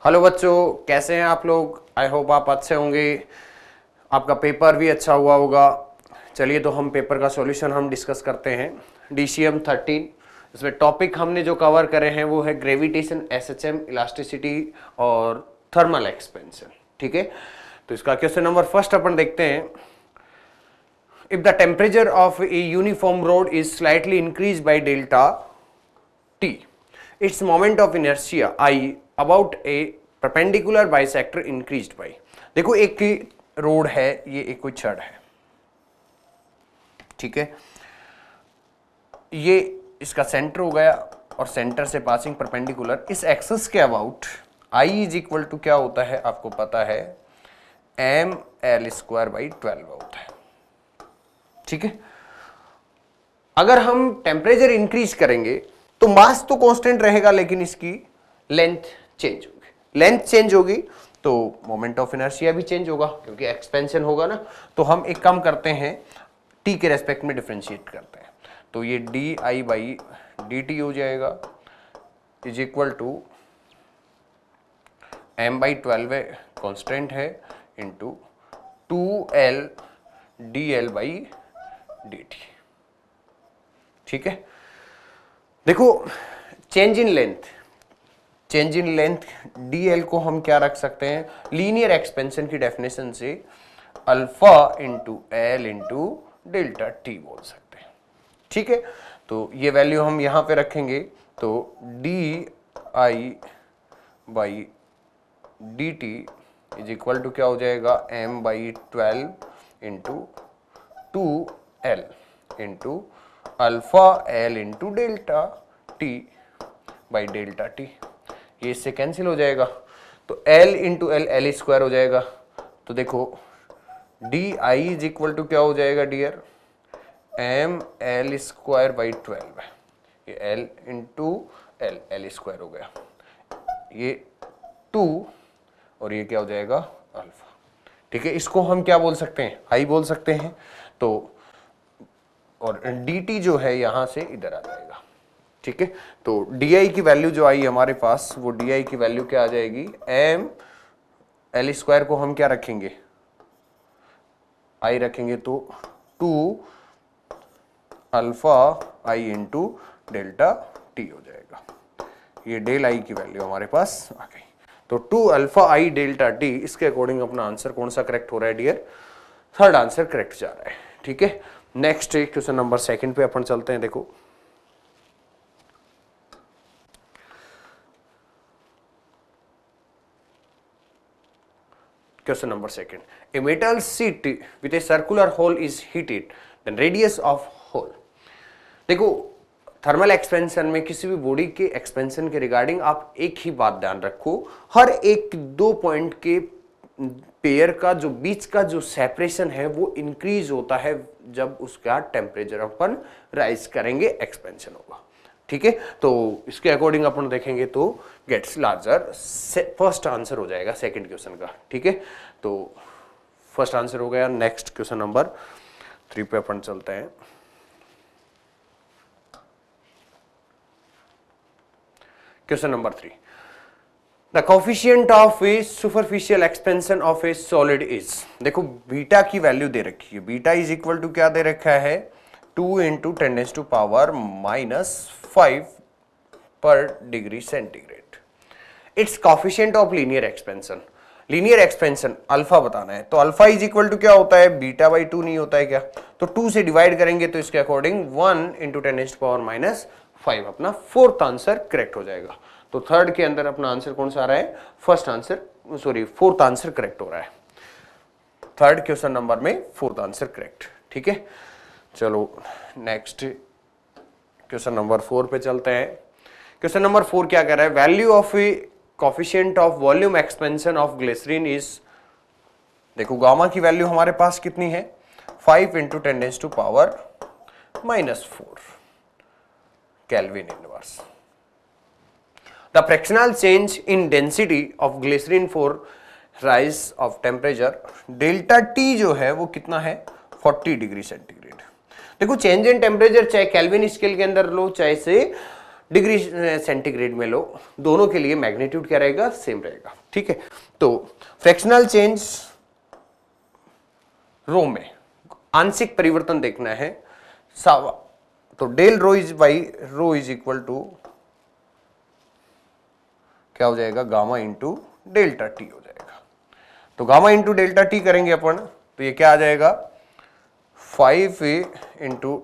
Hello बच्चों, कैसे हैं आप लोग। आई होप आप अच्छे होंगे, आपका पेपर भी अच्छा हुआ होगा। चलिए तो हम पेपर का सॉल्यूशन हम डिस्कस करते हैं। DCM 13, इसमें टॉपिक हमने जो कवर करे हैं वो है ग्रेविटेशन, SHM, इलास्टिसिटी और थर्मल एक्सपेंशन। ठीक है, तो इसका क्वेश्चन नंबर फर्स्ट अपन देखते हैं। If the temperature of a uniform rod is slightly increase by delta T, its moment of inertia I about a perpendicular bisector increased by। देखो एक रोड है, ये एक कोई छड़ है, ठीक है। ये इसका सेंटर हो गया और सेंटर से पासिंग परपेंडिकुलर इस एक्सिस के about I is equal to क्या होता है, आपको पता है mL²/12 होता है। ठीक है, अगर हम टेम्परेचर इंक्रीज करेंगे तो मास तो कांस्टेंट रहेगा, लेकिन इसकी लेंथ चेंज होगी। लेंथ चेंज होगी तो मोमेंट ऑफ इनर्शिया भी चेंज होगा, क्योंकि एक्सपेंशन होगा ना। तो हम एक काम करते हैं, टी के रेस्पेक्ट में डिफरेंशिएट करते हैं। तो ये di/dt हो जाएगा इज इक्वल टू m/12 है, कांस्टेंट है, इंटू 2L dL/dt। ठीक है, देखो चेंज इन लेंथ dl को हम क्या रख सकते हैं, लीनियर एक्सपेंशन की डेफिनेशन से alpha into L into delta T बोल सकते हैं। ठीक है, तो ये वैल्यू हम यहां पे रखेंगे, तो di/dt इज इक्वल टू क्या हो जाएगा, m/12 into 2L into alpha L into delta T by delta T. ये इससे कैंसिल हो जाएगा, तो एल इंटू L² हो जाएगा। तो देखो D I is equal to क्या हो जाएगा डियर, mL²/12 है। ये L इंटू L² हो गया, ये 2 और ये क्या हो जाएगा अल्फा। ठीक है, इसको हम क्या बोल सकते हैं, आई बोल सकते हैं। तो और dt जो है यहां से इधर आ जाएगा। ठीक है, तो di की वैल्यू जो आई हमारे पास, वो di की वैल्यू क्या आ जाएगी, mL² को हम क्या रखेंगे, i रखेंगे, तो 2 alpha i into delta T हो जाएगा। ये डेल i की वैल्यू हमारे पास आ गई। तो 2 अल्फा i डेल्टा टी, इसके अकॉर्डिंग अपना आंसर कौन सा करेक्ट हो रहा है डियर, थर्ड आंसर करेक्ट जा रहा है। ठीक है, नेक्स्ट क्वेश्चन नंबर सेकंड पे अपन चलते हैं। देखो question number second, a metal sheet with a circular hole is heated, then radius of hole. देखो थर्मल एक्सपेंशन में किसी भी बॉडी के एक्सपेंशन के रिगार्डिंग आप एक ही बात ध्यान रखो, हर एक 2 पॉइंट के पेयर का जो बीच का जो सेपरेशन है वो इंक्रीज होता है जब उसका टेम्परेचर अपन राइज करेंगे, एक्सपेंशन होगा। ठीक है, तो इसके अकॉर्डिंग अपन देखेंगे तो गेट्स लार्जर, फर्स्ट आंसर हो जाएगा सेकंड क्वेश्चन का। ठीक है, तो फर्स्ट आंसर हो गया। नेक्स्ट क्वेश्चन नंबर 3 पे अपन चलते हैं। Question number 3, the coefficient of a superficial expansion of a solid is. देखो बीटा की वैल्यू दे रखी है, बीटा इज इक्वल टू क्या दे रखा है, 2 इंटू 10⁻⁻5 पर degree centigrade. Its coefficient of linear expansion, linear expansion alpha बताना है, तो अल्फा इज इक्वल टू क्या होता है, बीटा/2 नहीं होता है क्या, तो 2 से डिवाइड करेंगे तो इसके अकॉर्डिंग 1 इंटू 10⁻⁻5 अपना फोर्थ आंसर करेक्ट हो जाएगा। तो थर्ड के अंदर अपना आंसर कौन सा आ रहा है, फोर्थ आंसर करेक्ट हो रहा है। थर्ड क्वेश्चन नंबर में फोर्थ आंसर करेक्ट। ठीक है, चलो नेक्स्ट क्वेश्चन नंबर 4 पे चलते हैं। क्वेश्चन नंबर 4 क्या कह रहा है, value of coefficient of volume expansion of glycerine is. देखो गामा की वैल्यू हमारे पास कितनी है, 5 into 10⁻⁻4 kelvin inverse. The fractional change in density of glycerin for rise of temperature delta T जो है वो कितना है, 40 डिग्री सेंटीग्रेड। देखो चेंज इन टेम्परेचर चाहे केल्विन स्केल के अंदर लो चाहे से डिग्री सेंटीग्रेड में लो, दोनों के लिए मैग्नीट्यूड क्या रहेगा, सेम रहेगा। ठीक है, तो फ्रैक्शनल चेंज रो में आंशिक परिवर्तन देखना है, तो del rho is by rho is equal to क्या हो जाएगा, गामा इंटू डेल्टा टी हो जाएगा। तो गामा इंटू डेल्टा टी करेंगे अपन, तो ये क्या आ जाएगा, 5a इंटू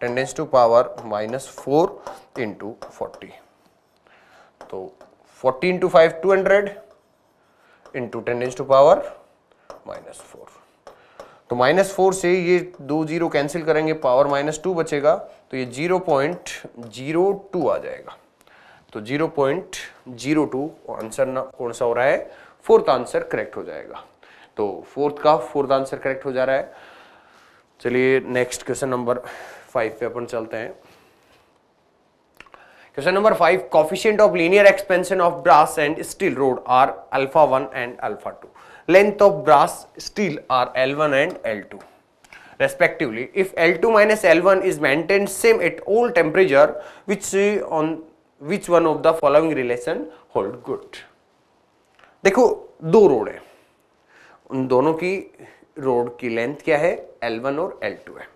10⁻⁻⁴ इंटू 40, तो 40 इंटू 5 200 इंटू 10⁻⁻⁴, तो -4 से ये 2 0 कैंसिल करेंगे, पावर -2 बचेगा, तो ये 0.02 आ जाएगा। तो 0.02 आंसर ना कौन सा हो रहा है, फोर्थ आंसर करेक्ट हो जाएगा। तो फोर्थ आंसर करेक्ट हो जा रहा है। चलिए नेक्स्ट क्वेश्चन नंबर 5 पे अपन चलते हैं। Question number 5, coefficient of linear expansion of brass and steel rod are α1 and α2, length of brass steel are L1 and L2 respectively. If L2 minus L1 is maintained same at all temperature, which one of the following relation hold good? देखो दो road है, उन दोनों की road की length क्या है, L1 और L2 है।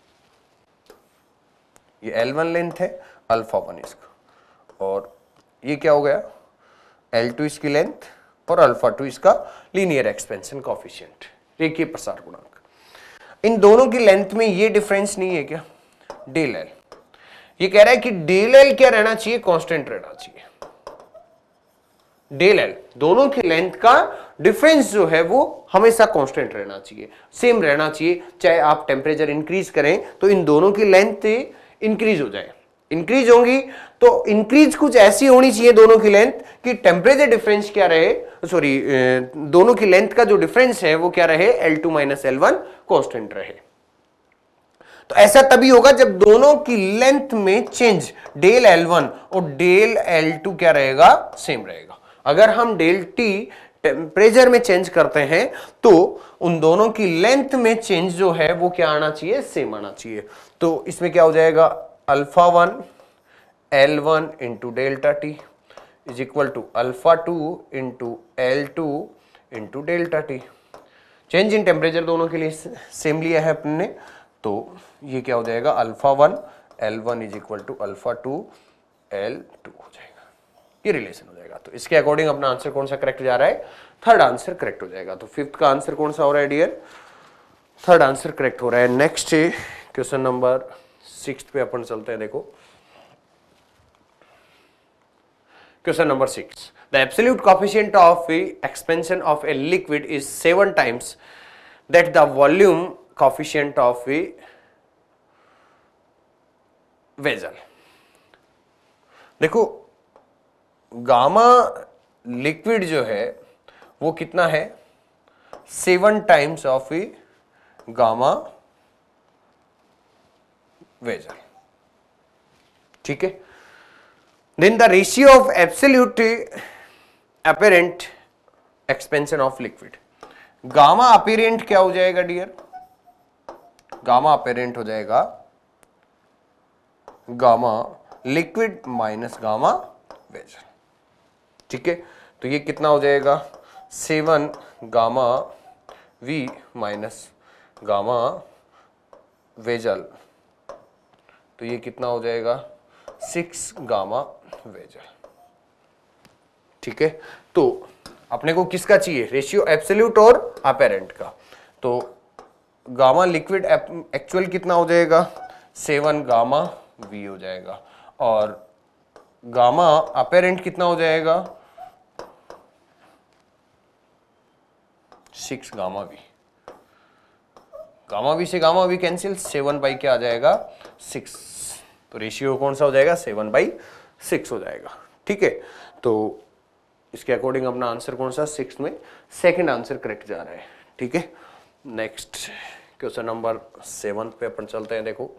ये L1 लेंथ है, α1 इसका, और ये क्या हो गया, L2 इसकी लेंथ और α2 इसका लीनियर एक्सपेंशन कोफिशिएंट, रेखीय प्रसार गुणांक। इन दोनों की लेंथ में ये डिफरेंस नहीं है क्या, डेल एल। ये कह रहा है कि डेल एल क्या रहना चाहिए, कांस्टेंट रहना चाहिए। डेल एल, दोनों की लेंथ का डिफरेंस जो है वो हमेशा कांस्टेंट रहना चाहिए, सेम रहना चाहिए। चाहे आप टेम्परेचर इंक्रीज करें तो इन दोनों की लेंथ इंक्रीज हो जाए, इंक्रीज होंगी तो इंक्रीज कुछ ऐसी होनी चाहिए दोनों की लेंथ कि टेम्परेचर डिफरेंस क्या रहे, सॉरी दोनों की लेंथ का जो डिफरेंस है वो क्या रहे, L2 माइनस L1 कांस्टेंट रहे। तो ऐसा तभी होगा जब दोनों की लेंथ में चेंज डेल L1 और डेल L2 क्या रहेगा, सेम रहेगा। अगर हम डेल T टेम्परेचर में चेंज करते हैं तो उन दोनों की लेंथ में चेंज जो है वो क्या आना चाहिए, सेम आना चाहिए। तो इसमें क्या हो जाएगा, α1 L1 into delta T is equal to α2 into L2 into delta T. Change in temperature दोनों के लिए सेम लिया है अपने ने, तो ये क्या हो जाएगा, α1 L1 is equal to α2 L2 हो जाएगा, ये रिलेशन हो जाएगा। तो इसके अकॉर्डिंग अपना आंसर कौन सा करेक्ट जा रहा है, थर्ड आंसर करेक्ट हो जाएगा। तो फिफ्थ का आंसर कौन सा हो रहा है डियर, थर्ड आंसर करेक्ट हो रहा है। नेक्स्ट क्वेश्चन नंबर 6 पे अपन चलते हैं। देखो question number 6, the absolute coefficient of expansion of a liquid is 7 times that the volume coefficient of vessel. देखो गामा लिक्विड जो है वो कितना है, 7 times ऑफ गामा वेसल। ठीक है, then the ratio of absolute apparent expansion of liquid, gamma apparent क्या हो जाएगा डियर, गामा अपीरेंट हो जाएगा gamma liquid minus gamma vessel. ठीक है, तो ये कितना हो जाएगा, 7 gamma V minus gamma vessel, तो ये कितना हो जाएगा, 6 गामा वेसल। ठीक है, तो अपने को किसका चाहिए, रेशियो एब्सोल्यूट और अपैरेंट का। तो गामा लिक्विड एक्चुअल कितना हो जाएगा, 7 गामा वी हो जाएगा, और गामा अपैरेंट कितना हो जाएगा, 6 गामा वी। गामा वी से गामा वी कैंसिल, 7 बाई क्या आ जाएगा, 6। तो रेशियो कौन सा हो जाएगा, 7/6 हो जाएगा। ठीक है, तो इसके अकॉर्डिंग अपना आंसर कौन सा, 6 में सेकंड आंसर करेक्ट जा रहा है। ठीक है, नेक्स्ट क्वेश्चन नंबर 7 पे अपन चलते हैं। देखो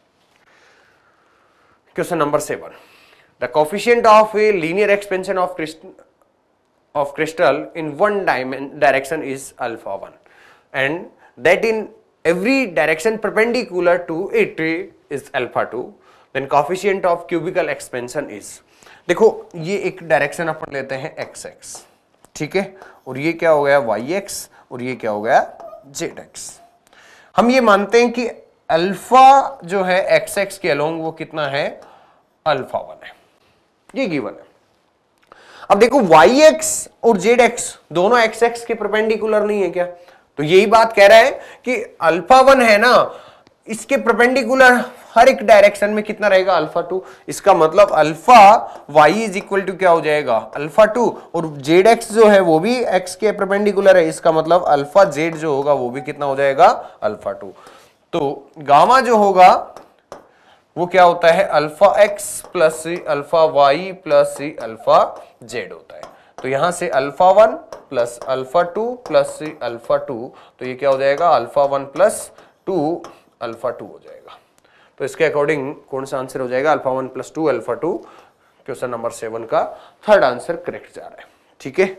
question number 7, the coefficient of a linear expansion of crystal in one direction is α1 and that in every direction perpendicular to it is α2, then coefficient of cubical expansion is, देखो ये एक direction अपन लेते हैं एक्स एक्स, ठीक है, और ये क्या हो गया वाई एक्स, और ये क्या हो गया जेड एक्स। हम ये मानते हैं कि अल्फा जो है एक्स एक्स के अलोंग वो कितना है अल्फा 1 है, ये गिवन है। अब देखो वाई एक्स और जेड एक्स दोनों एक्स एक्स के परपेंडिकुलर नहीं है क्या, तो यही बात कह रहा है कि अल्फा 1 है ना, इसके परपेंडिकुलर हर एक डायरेक्शन में कितना रहेगा अल्फा 2, इसका मतलब alpha Y is equal to क्या हो जाएगा अल्फा 2, और जेड एक्स जो है वो भी एक्स के परपेंडिकुलर है, इसका मतलब अल्फा जेड जो होगा वो भी कितना हो जाएगा अल्फा 2। तो गामा जो होगा वो क्या होता है alpha X plus alpha Y plus alpha Z होता है। तो यहां से alpha 1 plus alpha 2 plus alpha 2, तो ये क्या हो जाएगा अल्फा 1 प्लस 2 अल्फा 2 हो जाएगा। तो इसके अकॉर्डिंग कौन सा आंसर हो जाएगा alpha 1 plus 2 alpha 2, question number 7 का थर्ड आंसर करेक्ट जा रहा है, ठीक है।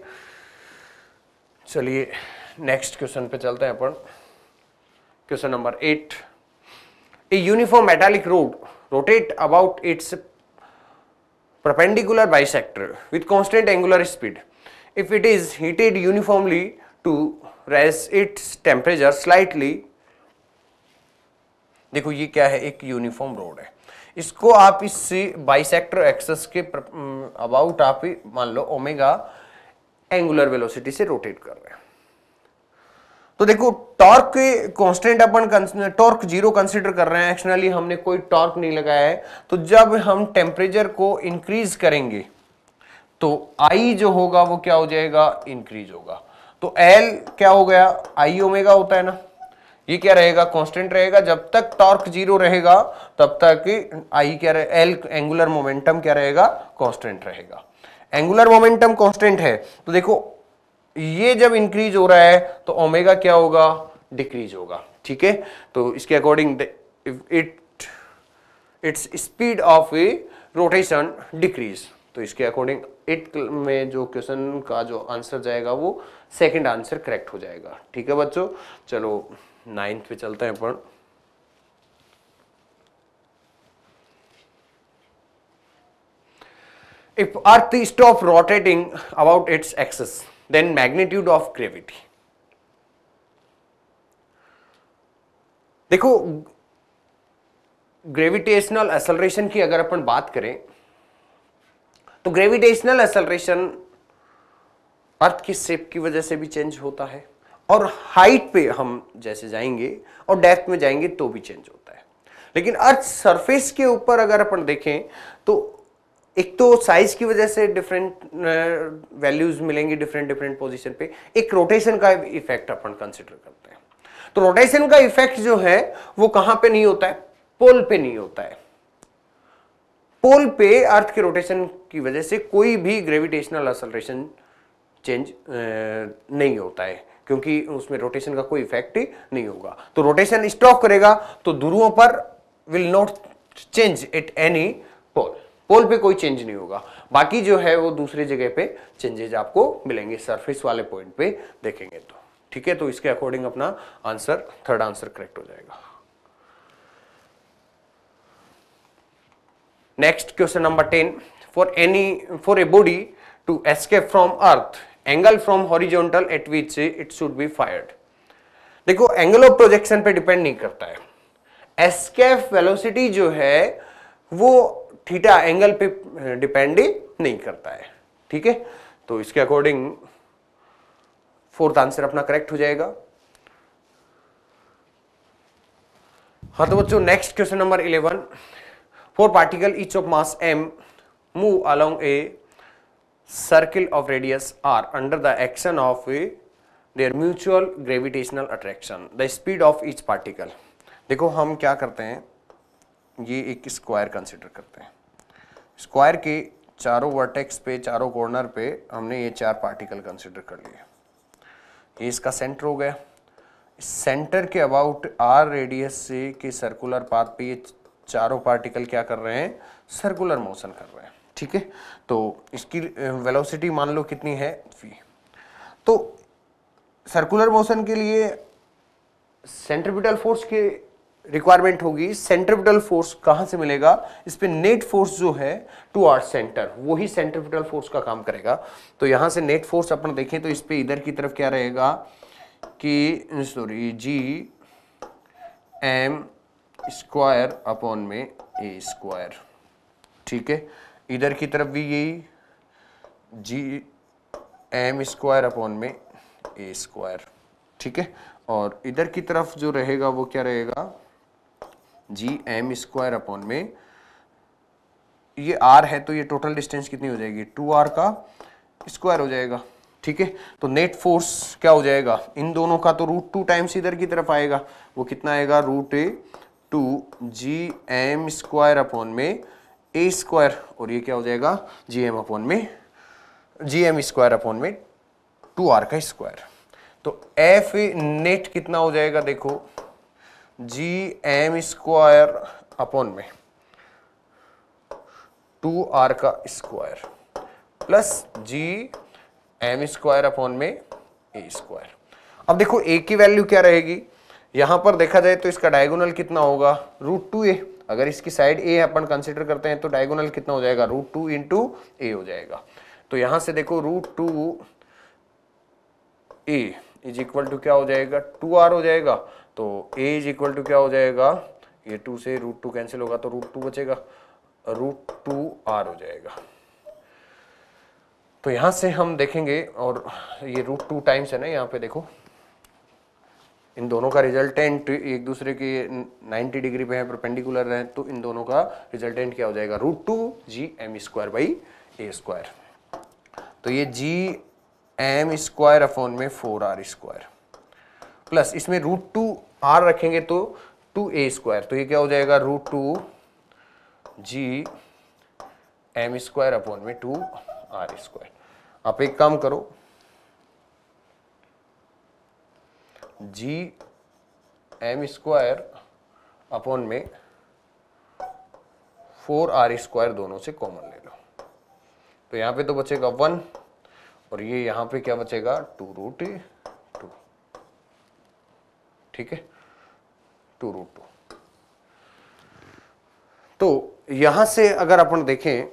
चलिए नेक्स्ट क्वेश्चन पे चलते हैं अपन। Question number 8, a uniform metallic rod rotate about its perpendicular bisector with constant angular speed. If it is heated uniformly to raise its temperature slightly, देखो ये क्या है एक यूनिफॉर्म रोड है, इसको आप इस बाइसेक्टर एक्सिस के अबाउट आप मान लो ओमेगा एंगुलर वेलोसिटी से रोटेट कर रहे हैं। तो देखो टॉर्क कांस्टेंट अपन टॉर्क जीरो कंसीडर कर रहे हैं, एक्चुअली हमने कोई टॉर्क नहीं लगाया है। तो जब हम टेम्परेचर को इंक्रीज करेंगे तो आई जो होगा वो क्या हो जाएगा इंक्रीज होगा। तो एल क्या हो गया आई ओमेगा होता है ना, ये क्या रहेगा कांस्टेंट रहेगा, जब तक टॉर्क जीरो रहेगा तब तक आई क्या रहेगा एल एंगुलर मोमेंटम क्या रहेगा कांस्टेंट रहेगा। एंगुलर मोमेंटम कांस्टेंट है तो देखो ये जब इंक्रीज हो रहा है तो ओमेगा क्या होगा डिक्रीज होगा, ठीक है। तो इसके according its speed of a rotation decrease, तो इसके अकॉर्डिंग इट में जो क्वेश्चन का जो आंसर जाएगा वो सेकंड आंसर करेक्ट हो जाएगा, ठीक है बच्चों। चलो 9th पे चलते हैं अपन। If Earth stop rotating about its axis, then magnitude of gravity. देखो ग्रेविटेशनल एक्सेलरेशन की अगर अपन बात करें तो ग्रेविटेशनल एक्सेलरेशन अर्थ की शेप की वजह से भी चेंज होता है, और हाइट पे हम जैसे जाएंगे और डेप्थ में जाएंगे तो भी चेंज होता है। लेकिन अर्थ सरफेस के ऊपर अगर अपन देखें तो एक तो साइज की वजह से डिफरेंट वैल्यूज मिलेंगी डिफरेंट डिफरेंट पोजीशन पे, एक रोटेशन का इफेक्ट अपन कंसिडर करते हैं। तो रोटेशन का इफेक्ट जो है वो कहां पे नहीं होता है पोल पे नहीं होता है। पोल पे अर्थ के रोटेशन की वजह से कोई भी ग्रेविटेशनल एक्सेलरेशन चेंज नहीं होता है, क्योंकि उसमें रोटेशन का कोई इफेक्ट ही नहीं होगा। तो रोटेशन स्टॉप करेगा तो ध्रुवों पर will not change at any pole, pole पे कोई चेंज नहीं होगा, बाकी जो है वो दूसरी जगह पे चेंजेस आपको मिलेंगे सरफेस वाले पॉइंट पे देखेंगे तो, ठीक है। तो इसके अकॉर्डिंग अपना आंसर थर्ड आंसर करेक्ट हो जाएगा। Next question number 10, for a body to escape from Earth angle from horizontal at which it should be fired. देखो एंगल ऑफ प्रोजेक्शन पे डिपेंड नहीं करता है, एस्केप वेलोसिटी जो है वो थीटा एंगल पे डिपेंड नहीं करता है, ठीक है। तो इसके अकॉर्डिंग फोर्थ आंसर अपना करेक्ट हो जाएगा। हाँ तो बच्चों next question number 11, four particle each of mass m move along a circle of radius r under the action of their mutual gravitational attraction, the speed of each particle. देखो हम क्या करते हैं, ये एक स्क्वायर कंसिडर करते हैं, square के चारों वर्टेक्स पे चारों कॉर्नर पे हमने ये 4 पार्टिकल कंसिडर कर लिए। ये इसका सेंटर हो गया, इस सेंटर के अबाउट r रेडियस से के सर्कुलर पाथ पे ये चारों पार्टिकल क्या कर रहे हैं सर्कुलर मोशन कर रहे हैं, ठीक है। तो इसकी वेलोसिटी मान लो कितनी है v। तो सर्कुलर मोशन के लिए सेंट्रीपिटल फोर्स के रिक्वायरमेंट होगी सेंट्रीपिटल फोर्स कहां से मिलेगा, इस पे नेट फोर्स जो है टुवर्ड्स सेंटर, वही सेंट्रीपिटल फोर्स का काम करेगा। तो यहां से नेट फोर्स अपन देखें तो इस पे इधर की तरफ क्या रहेगा कि sorry G M square upon में ए स्क्वायर, ठीक है। इधर की तरफ भी यही जी एम स्क्वायर अपॉन में ए स्क्वायर, ठीक है। और इधर की तरफ जो रहेगा वो क्या रहेगा, जी एम स्क्वायर अपॉन में, ये आर है तो ये टोटल डिस्टेंस कितनी हो जाएगी, 2r का स्क्वायर हो जाएगा, ठीक है। तो नेट फोर्स क्या हो जाएगा, इन दोनों का तो √2 टाइम्स इधर की तरफ आएगा, वो कितना आएगा √2 जी एम स्क्वायर अपॉन में ए स्क्वायर, और ये क्या हो जाएगा जी एम अपॉन में जी एम स्क्वायर अपॉन में 2r का स्क्वायर। तो एफ नेट कितना हो जाएगा, देखो जी एम स्क्वायर अपॉन में 2r का square plus G M square upon में ए स्क्वायर। अब देखो ए की वैल्यू क्या रहेगी, यहां पर देखा जाए तो इसका डायगोनल कितना होगा √2a, अगर इसकी साइड ए अपन कंसीडर करते हैं तो डायगोनल कितना हो जाएगा √2 इंटू ए हो जाएगा। तो यहां से देखो √2a इज इक्वल टू क्या हो जाएगा 2r हो जाएगा, तो a इज इक्वल टू क्या हो जाएगा, ये 2 से √2 कैंसिल होगा तो √2 बचेगा, √2r हो जाएगा। तो यहां से हम देखेंगे, और ये √2 टाइम्स है ना, यहाँ पे देखो इन दोनों का रिजल्टेंट एक दूसरे के 90 डिग्री पे है, परपेंडिकुलर है, तो इन दोनों का रिजल्टेंट क्या हो जाएगा √2 G M square by a square. तो ये जी एम स्क्वायर अपॉन में 4r स्क्वायर प्लस इसमें √2r रखेंगे तो 2a स्क्वायर, तो ये क्या हो जाएगा √2 जी एम स्क्वायर अपॉन में 2r स्क्वायर। आप एक काम करो, जी एम स्क्वायर अपॉन में 4r स्क्वायर दोनों से कॉमन ले लो, तो यहां पे तो बचेगा 1 और ये यहां पे क्या बचेगा 2√2, ठीक है 2√2। तो यहां से अगर अपन देखें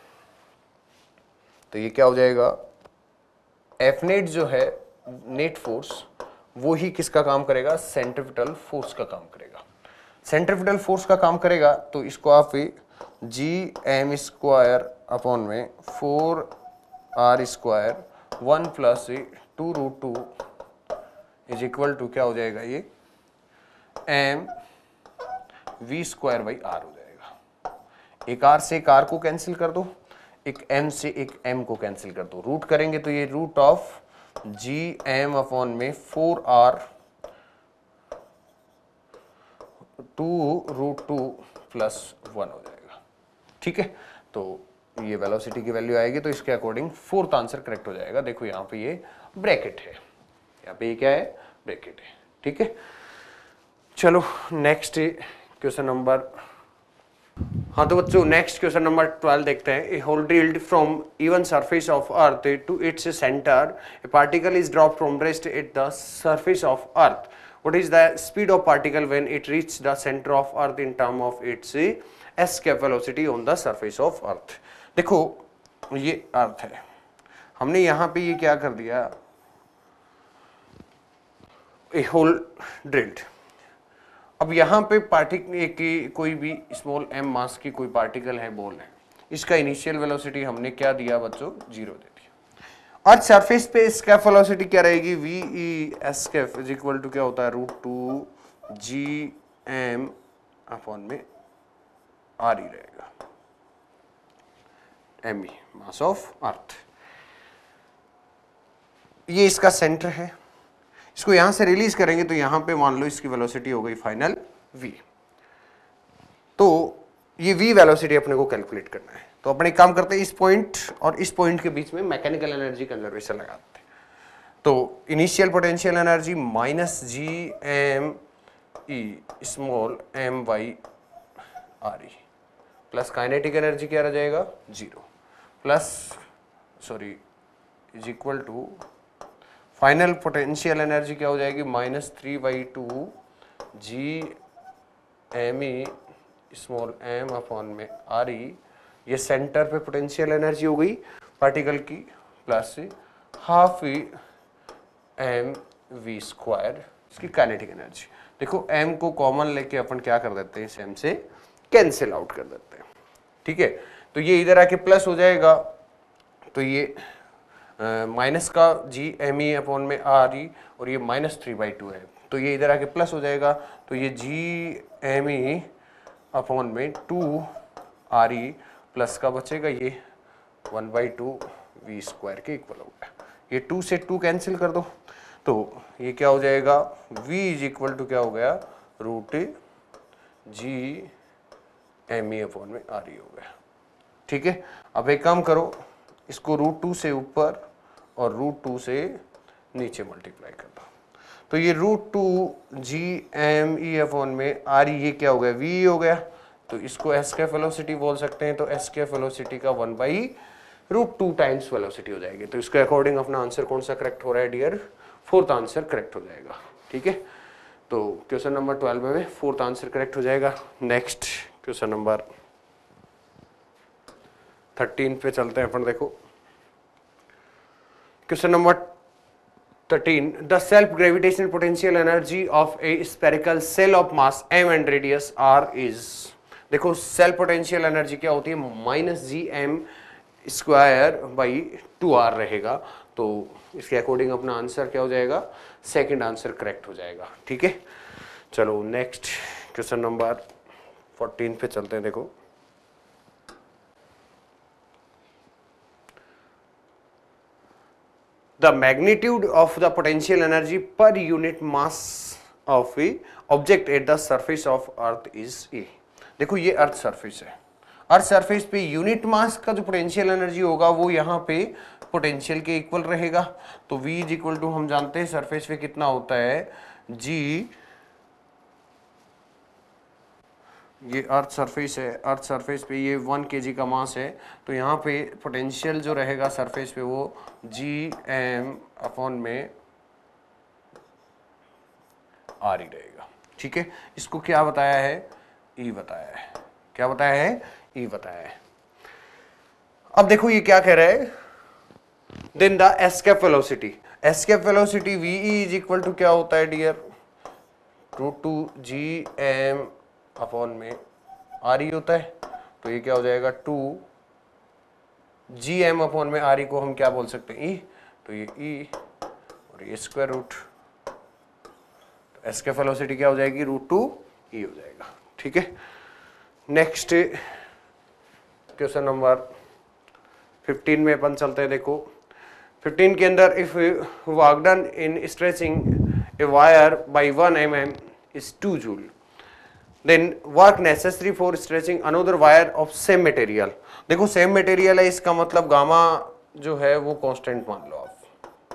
तो ये क्या हो जाएगा, एफ नेट जो है नेट फोर्स वो ही किसका काम करेगा, सेंट्रीपिटल फोर्स का काम करेगा। सेंट्रीपिटल फोर्स का काम करेगा तो इसको आप जी एम स्क्वायर अपॉन में 4r स्क्वायर 1 प्लस 2√2 इज इक्वल टू क्या हो जाएगा, ये M V square by R हो जाएगा। एक r से एक r को कैंसिल कर दो, एक m से एक m को कैंसिल कर दो, रूट करेंगे तो ये root of G M upon में 4r 2√2 प्लस 1 हो जाएगा, ठीक है। तो ये वेलोसिटी की वैल्यू आएगी, तो इसके अकॉर्डिंग फोर्थ आंसर करेक्ट हो जाएगा। देखो यहाँ पे ये ब्रैकेट है, यहाँ पे ये क्या है ब्रैकेट है, ठीक है। चलो नेक्स्ट क्वेश्चन नंबर, हाँ तो बच्चों नेक्स्ट क्वेश्चन नंबर 12 देखते हैं। A hole drilled from even surface of Earth to its centre, a particle is dropped from rest at the surface of Earth, what is the speed of particle when it reach the centre of Earth in term of its escape velocity on the surface of अर्थ। देखो ये अर्थ है, हमने यहाँ पे ये क्या कर दिया, ए होल ड्रिल्ड। अब यहाँ पे पार्टिकल की कोई भी स्मॉल m मास की कोई पार्टिकल है, बॉल है, इसका इनिशियल वेलोसिटी हमने क्या दिया बच्चों 0 दे दिया। अर्थ सरफेस पे एस्केप वेलोसिटी क्या रहेगी, V E escape is equal to क्या होता है √2 जी एम अपॉन में आर ही रहेगा, M E mass of earth. ये इसका सेंटर है, इसको यहां से रिलीज करेंगे तो यहां पे मान लो इसकी वेलोसिटी हो गई फाइनल v। तो ये v वेलोसिटी अपने को कैलकुलेट करना है, तो अपने काम करते हैं इस पॉइंट और इस पॉइंट के बीच में मैकेनिकल एनर्जी कंजर्वेशन लगाते हैं। तो initial potential energy minus G M E small M Y R E plus kinetic energy क्या रह जाएगा 0 plus sorry is equal to final potential energy क्या हो जाएगी -3/2 G M E small M upon में आर ई, ये centre पे potential energy हो गई पार्टिकल की, plus half E M V square इसकी काइनेटिक एनर्जी। देखो एम को कॉमन लेके अपन क्या कर देते हैं, इस एम से कैंसिल आउट कर देते हैं, ठीक है। तो ये इधर आके प्लस हो जाएगा, तो ये माइनस का जी एम ई अपॉन में आर ई, और ये -3/2 है, तो ये इधर आके प्लस हो जाएगा, तो ये जी एम ई अपॉन में 2 आर ई प्लस का बचेगा ये 1/2 वी स्क्वायर के इक्वल होगा। ये 2 से 2 कैंसिल कर दो, तो ये क्या हो जाएगा, v इज इक्वल टू क्या हो गया, root G M E upon में आर ई हो गया, ठीक है। अब एक काम करो, इसको √2 से ऊपर और √2 से नीचे मल्टीप्लाई कर दो, तो ये √2 जी एम ई अपॉन में आर ई, ये क्या हो गया, v हो गया, तो इसको एस्केप वेलोसिटी बोल सकते हैं, तो एस्केप वेलोसिटी का 1/√2 टाइम्स वेलोसिटी हो जाएगी। तो इसके अकॉर्डिंग अपना आंसर कौन सा करेक्ट हो रहा है डियर, फोर्थ आंसर करेक्ट हो जाएगा, ठीक है। तो क्वेश्चन नंबर 12 में फोर्थ आंसर करेक्ट हो जाएगा। नेक्स्ट क्वेश्चन नंबर 13 पे चलते हैं अपन। देखो question number 13, the self gravitational potential energy of a spherical shell of mass m and radius r is. देखो सेल्फ पोटेंशियल एनर्जी क्या होती है, -gm²/2r रहेगा, तो इसके अकॉर्डिंग अपना आंसर क्या हो जाएगा, सेकंड आंसर करेक्ट हो जाएगा, ठीक है। चलो नेक्स्ट क्वेश्चन नंबर 14 पे चलते हैं। देखो the magnitude of the potential energy per unit mass of a object at the surface of earth is A। देखो ये अर्थ सरफेस है, अर्थ सरफेस पे यूनिट मास का जो पोटेंशियल एनर्जी होगा वो यहाँ पे पोटेंशियल के इक्वल रहेगा, तो V इज इक्वल टू हम जानते हैं सरफेस पे कितना होता है, G, ये अर्थ सरफेस है, अर्थ सरफेस पे ये 1 kg का मास है, तो यहाँ पे पोटेंशियल जो रहेगा सरफेस पे वो gm अपॉन में r ही रहेगा, ठीक है। इसको क्या बताया है, E बताया है, क्या बताया है, E बताया है। अब देखो ये क्या कह रहा है, then the escape velocity, escape velocity VE is equal to क्या होता है डियर, √2 gm अपॉन में आर ई होता है, तो ये क्या हो जाएगा 2 gm अपॉन में आर ई को हम क्या बोल सकते हैं, ई, तो ये ई और ये स्क्वायर रूट, तो एस्केप वेलोसिटी क्या हो जाएगी, √2 ई हो जाएगा, ठीक है। नेक्स्ट क्वेश्चन नंबर 15 में अपन चलते हैं। देखो 15 के अंदर, if work done in stretching a wire by 1 mm इज 2 joule, then work necessary for stretching another wire of same material. देखो सेम मटेरियल है, इसका मतलब गामा जो है वो कांस्टेंट मान लो आप,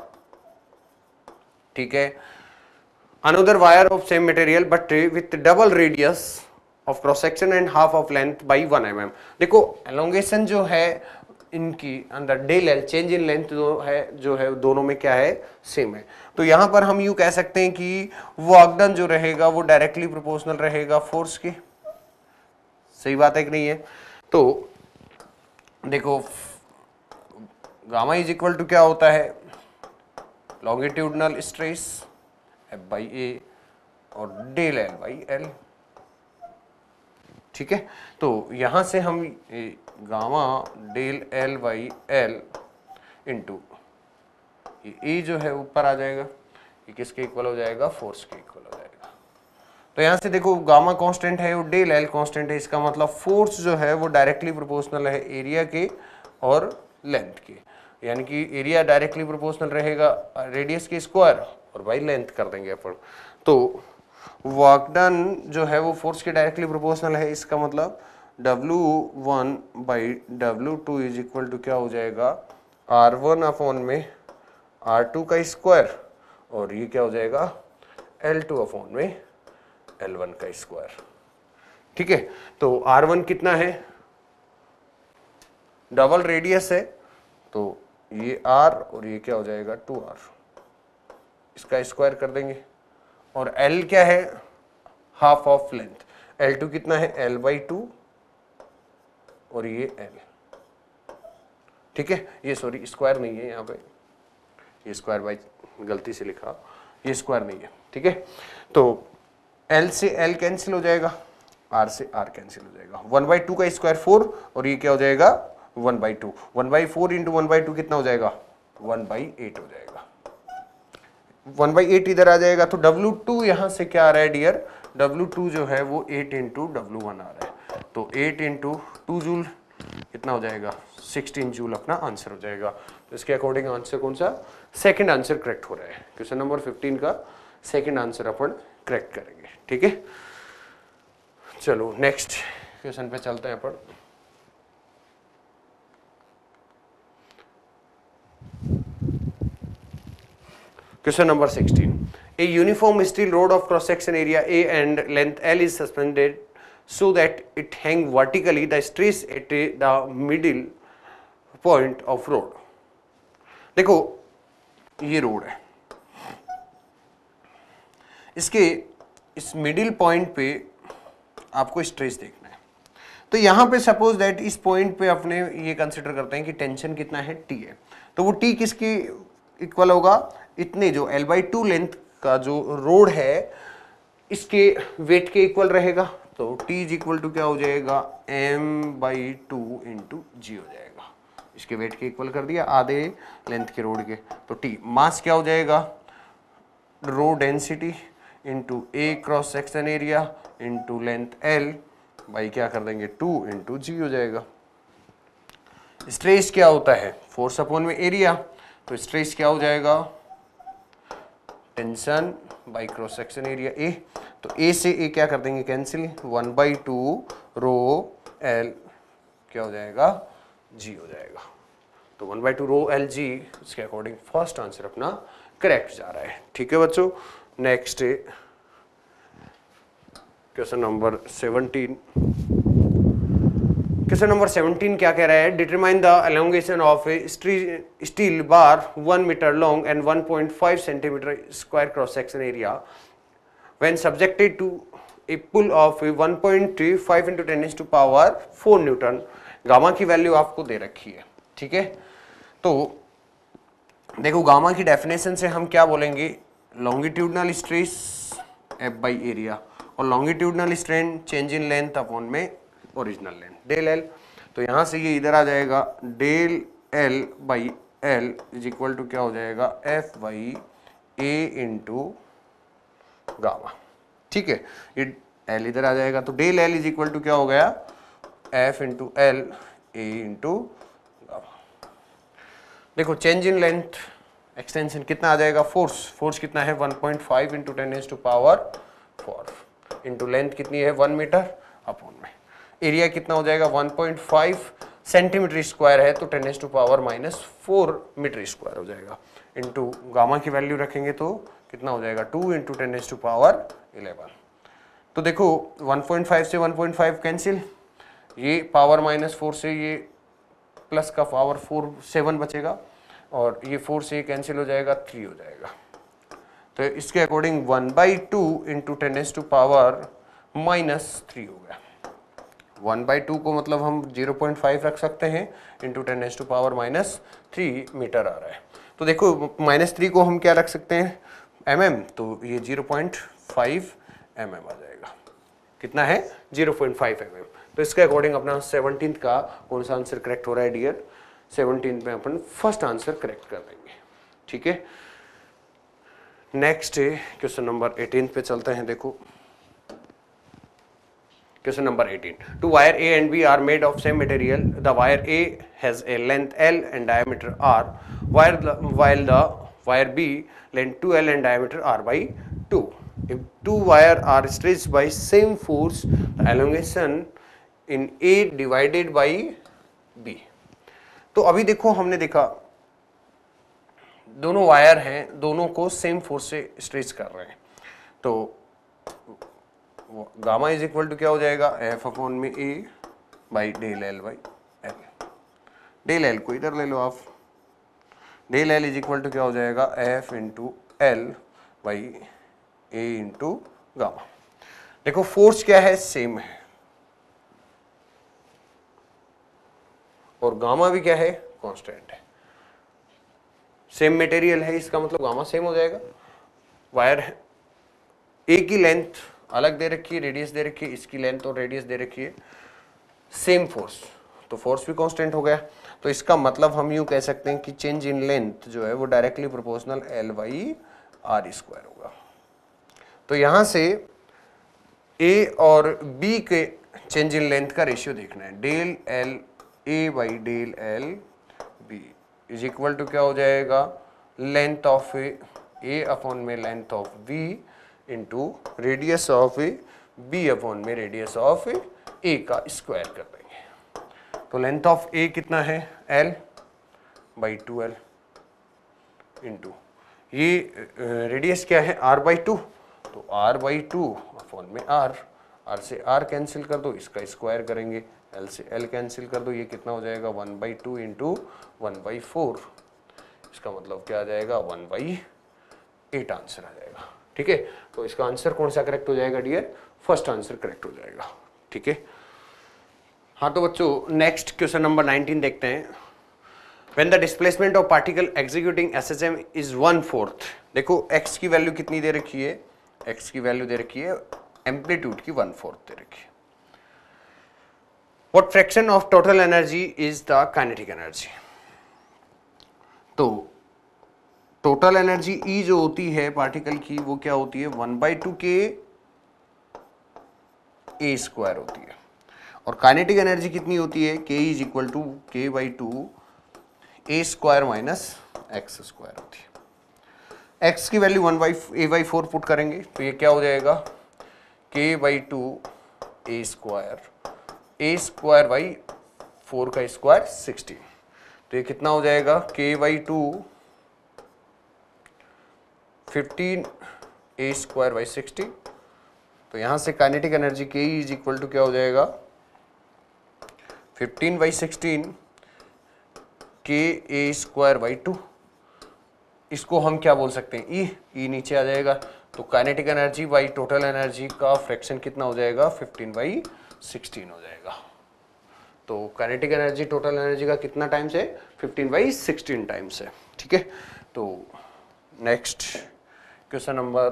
ठीक है। Another wire of same material but with double radius of cross section and half of length by 1 mm। देखो एलोंगेशन जो है इनकी अंदर del L, change in length जो है दोनों में क्या है, सेम है। तो यहां पर हम यूं कह सकते हैं कि वर्क डन जो रहेगा वो डायरेक्टली प्रोपोर्शनल रहेगा फोर्स के, सही बात है कि नहीं है। तो देखो गामा इज इक्वल टू क्या होता है, लॉन्गिट्यूडनल स्ट्रेस F/A और डेल L/L, ठीक है। तो यहां से हम गामा डेल L/L इंटू ये जो है ऊपर आ जाएगा, ये किसके इक्वल हो जाएगा, फोर्स के इक्वल हो जाएगा। तो यहां से देखो गामा कांस्टेंट है और डेल L कांस्टेंट है, इसका मतलब फोर्स जो है वो डायरेक्टली प्रोपोर्शनल है एरिया के और लेंथ के, यानी कि एरिया डायरेक्टली प्रोपोर्शनल रहेगा रेडियस के स्क्वायर और बाई लेंथ कर देंगे अपन। तो वर्क डन जो है वो फोर्स के डायरेक्टली प्रोपोर्शनल है, इसका मतलब W1/W2 इज इक्वल टू क्या हो जाएगा, R1 अपॉन में R2 का स्क्वायर और ये क्या हो जाएगा L2 अपॉन में L1 का स्क्वायर, ठीक है। तो R1 कितना है, डबल रेडियस है, तो ये R और ये क्या हो जाएगा 2R, इसका स्क्वायर कर देंगे, और L क्या है, हाफ ऑफ लेंथ, L2 कितना है L/2 और ये L, ठीक है। ये सॉरी स्क्वायर नहीं है यहाँ पे, ये स्क्वायर बाई गलती से लिखा, ये स्क्वायर नहीं है, ठीक है। तो L से L कैंसिल हो जाएगा, R से R कैंसिल हो जाएगा, 1/2 का स्क्वायर 4 और ये क्या हो जाएगा 1/2, 1/4 इंटू 1/2 कितना हो जाएगा 1/8 हो जाएगा, 1/8 इधर आ जाएगा। तो W2 यहाँ से क्या आ रहा है डियर, W2 जो है वो 8 इंटू W1 आ रहा है, तो 8 इंटू 2 जूल कितना हो जाएगा 16 जूल अपना आंसर हो जाएगा। तो इसके अकॉर्डिंग आंसर कौन सा, सेकंड आंसर करेक्ट हो रहा है। क्वेश्चन नंबर 15 का सेकंड आंसर अपन करेक्ट करेंगे, ठीक है। चलो नेक्स्ट क्वेश्चन पे चलते हैं अपन। Question number 16. A uniform steel rod of cross section area A and length L is suspended so that it hang vertically the stress at the middle point of rod. देखो ये road है, इसके इस middle point पे आपको stress देखना है। तो यहाँ पे सपोज दैट इस पॉइंट पे अपने ये कंसिडर करते हैं कि टेंशन कितना है T है, तो वो T किसकी इक्वल होगा, इतने जो L/2 लेंथ का जो रोड है इसके वेट के इक्वल रहेगा। तो T इज इक्वल टू क्या हो जाएगा M/2 इंटू G हो जाएगा, इसके वेट के इक्वल कर दिया आधे लेंथ के रोड के। तो T मास क्या हो जाएगा rho density into A cross section area into length L by क्या कर देंगे 2 इंटू G हो जाएगा। स्ट्रेस क्या होता है फोर्स अपॉन में एरिया, तो स्ट्रेस क्या हो जाएगा tension by cross section area A, तो A से A क्या कर देंगे कैंसिल, 1/2 रो L क्या हो जाएगा G हो जाएगा। तो 1/2 रो L G इसके अकॉर्डिंग फर्स्ट आंसर अपना करेक्ट जा रहा है, ठीक है बच्चों। Next question number 17। Question number 17 क्या कह रहा है, determine the elongation of a steel bar 1 metre long and 1.5 centimetre square cross section area when subjected to a pull of 1.5 into 10⁻⁴ newton. Gamma की वैल्यू आपको दे रखी है, ठीक है। तो देखो गामा की डेफिनेशन से हम क्या बोलेंगे, longitudinal stress F by area और longitudinal strain change in length upon में ओरिजिनल लेंथ डेल L। तो यहाँ से ये इधर आ जाएगा del L by L is equal to क्या हो जाएगा F by A into gamma, ठीक है। ये L इधर आ जाएगा तो del L is equal to क्या हो गया F into L A into gamma. देखो चेंज इन लेंथ एक्सटेंशन कितना आ जाएगा, फोर्स कितना है 1.5 इंटू 10⁴ इंटू लेंथ कितनी है 1 मीटर अपॉन में एरिया कितना हो जाएगा 1.5 सेंटीमीटर स्क्वायर है तो 10⁻⁻⁴ मीटर स्क्वायर हो जाएगा इंटू गामा की वैल्यू रखेंगे तो कितना हो जाएगा 2 इंटू 10⁻11। तो देखो 1.5 से 1.5 कैंसिल, ये पावर -4 से ये प्लस का पावर 4 7 बचेगा और ये 4 से कैंसिल हो जाएगा 3 हो जाएगा। तो इसके अकॉर्डिंग 1/2 इंटू 10⁻⁻³ हो गया। 1/2 को मतलब हम 0.5 रख सकते हैं इंटू 10⁻⁻³ मीटर आ रहा है। तो देखो -3 को हम क्या रख सकते हैं mm, तो ये 0.5 mm आ जाएगा। कितना है 0.5 mm। तो इसके अकॉर्डिंग अपना 17th का कौन सा आंसर करेक्ट हो रहा है डियर, 17th में अपन फर्स्ट आंसर करेक्ट कर देंगे, ठीक है। नेक्स्ट क्वेश्चन नंबर 18 पे चलते हैं। देखो question number 18, two wire A and B are made of same material. The wire A has a length L and diameter R, while the wire B length 2L and diameter R by 2. If two wires are stretched by same force, the elongation in A divided by B. तो अभी देखो हमने देखा दोनों wire हैं, दोनों को same force से स्ट्रेच कर रहे हैं, तो गामा इज इक्वल टू क्या हो जाएगा F अपॉन में A by del L by L। Del L को इधर ले लो आप, del L is equal to क्या हो जाएगा F into L by A into gamma. देखो फोर्स क्या है, सेम है, और गामा भी क्या है, कांस्टेंट है। सेम मटेरियल है, इसका मतलब गामा सेम हो जाएगा। वायर है, एक ही लेंथ अलग दे रखी है, रेडियस दे रखी है, इसकी लेंथ और रेडियस दे रखी है, सेम फोर्स, तो फोर्स भी कांस्टेंट हो गया। तो इसका मतलब हम यूं कह सकते हैं कि चेंज इन लेंथ जो है वो directly proportional L by R square होगा। तो यहां से A और B के चेंज इन लेंथ का रेशियो देखना है, del L A by del L B is equal to क्या हो जाएगा, लेंथ ऑफ A अपॉन में length of B into radius of B upon में रेडियस ऑफ A का स्क्वायर कर देंगे। तो लेंथ ऑफ A कितना है, L बाई 2L इंटू ये रेडियस क्या है, R बाई 2, तो R बाई 2 अपॉन में R से R कैंसिल कर दो, इसका स्क्वायर करेंगे, L से L कैंसिल कर दो, ये कितना हो जाएगा 1 बाई 2 इंटू 1 बाई 4, इसका मतलब क्या आ जाएगा 1 बाई 8 आंसर आ जाएगा। ठीक है, तो इसका आंसर कौन सा करेक्ट हो जाएगा डियर, फर्स्ट आंसर करेक्ट हो जाएगा। ठीक है, हाँ तो बच्चों नेक्स्ट क्वेश्चन नंबर 19 देखते हैं। When the displacement of particle executing SHM is 1/4, देखो x की वैल्यू कितनी दे रखी है, x की वैल्यू दे रखी है एम्पलीट्यूड की 1/4 दे रखी है। What fraction of total energy is the kinetic energy? तो टोटल एनर्जी E जो होती है पार्टिकल की वो क्या होती है, 1/2 के A स्क्वायर होती है, और काइनेटिक एनर्जी कितनी होती है, K is equal to K/2 A square minus x square होती है। x की वैल्यू 1/A/4 पुट करेंगे तो ये क्या हो जाएगा, K/2 A स्क्वायर बाई 4 का स्क्वायर 16, तो ये कितना हो जाएगा K/2 15 A स्क्वायर बाई 16। तो यहां से kinetic energy K is equal to क्या हो जाएगा 15/16 K स्क्वायर बाई 2, इसको हम क्या बोल सकते हैं, E नीचे आ जाएगा, तो kinetic energy by total energy का फ्रैक्शन कितना हो जाएगा 15/16 हो जाएगा। तो काइनेटिक एनर्जी टोटल एनर्जी का कितना टाइम्स है, 15/16 टाइम्स है। ठीक है, तो नेक्स्ट क्वेश्चन नंबर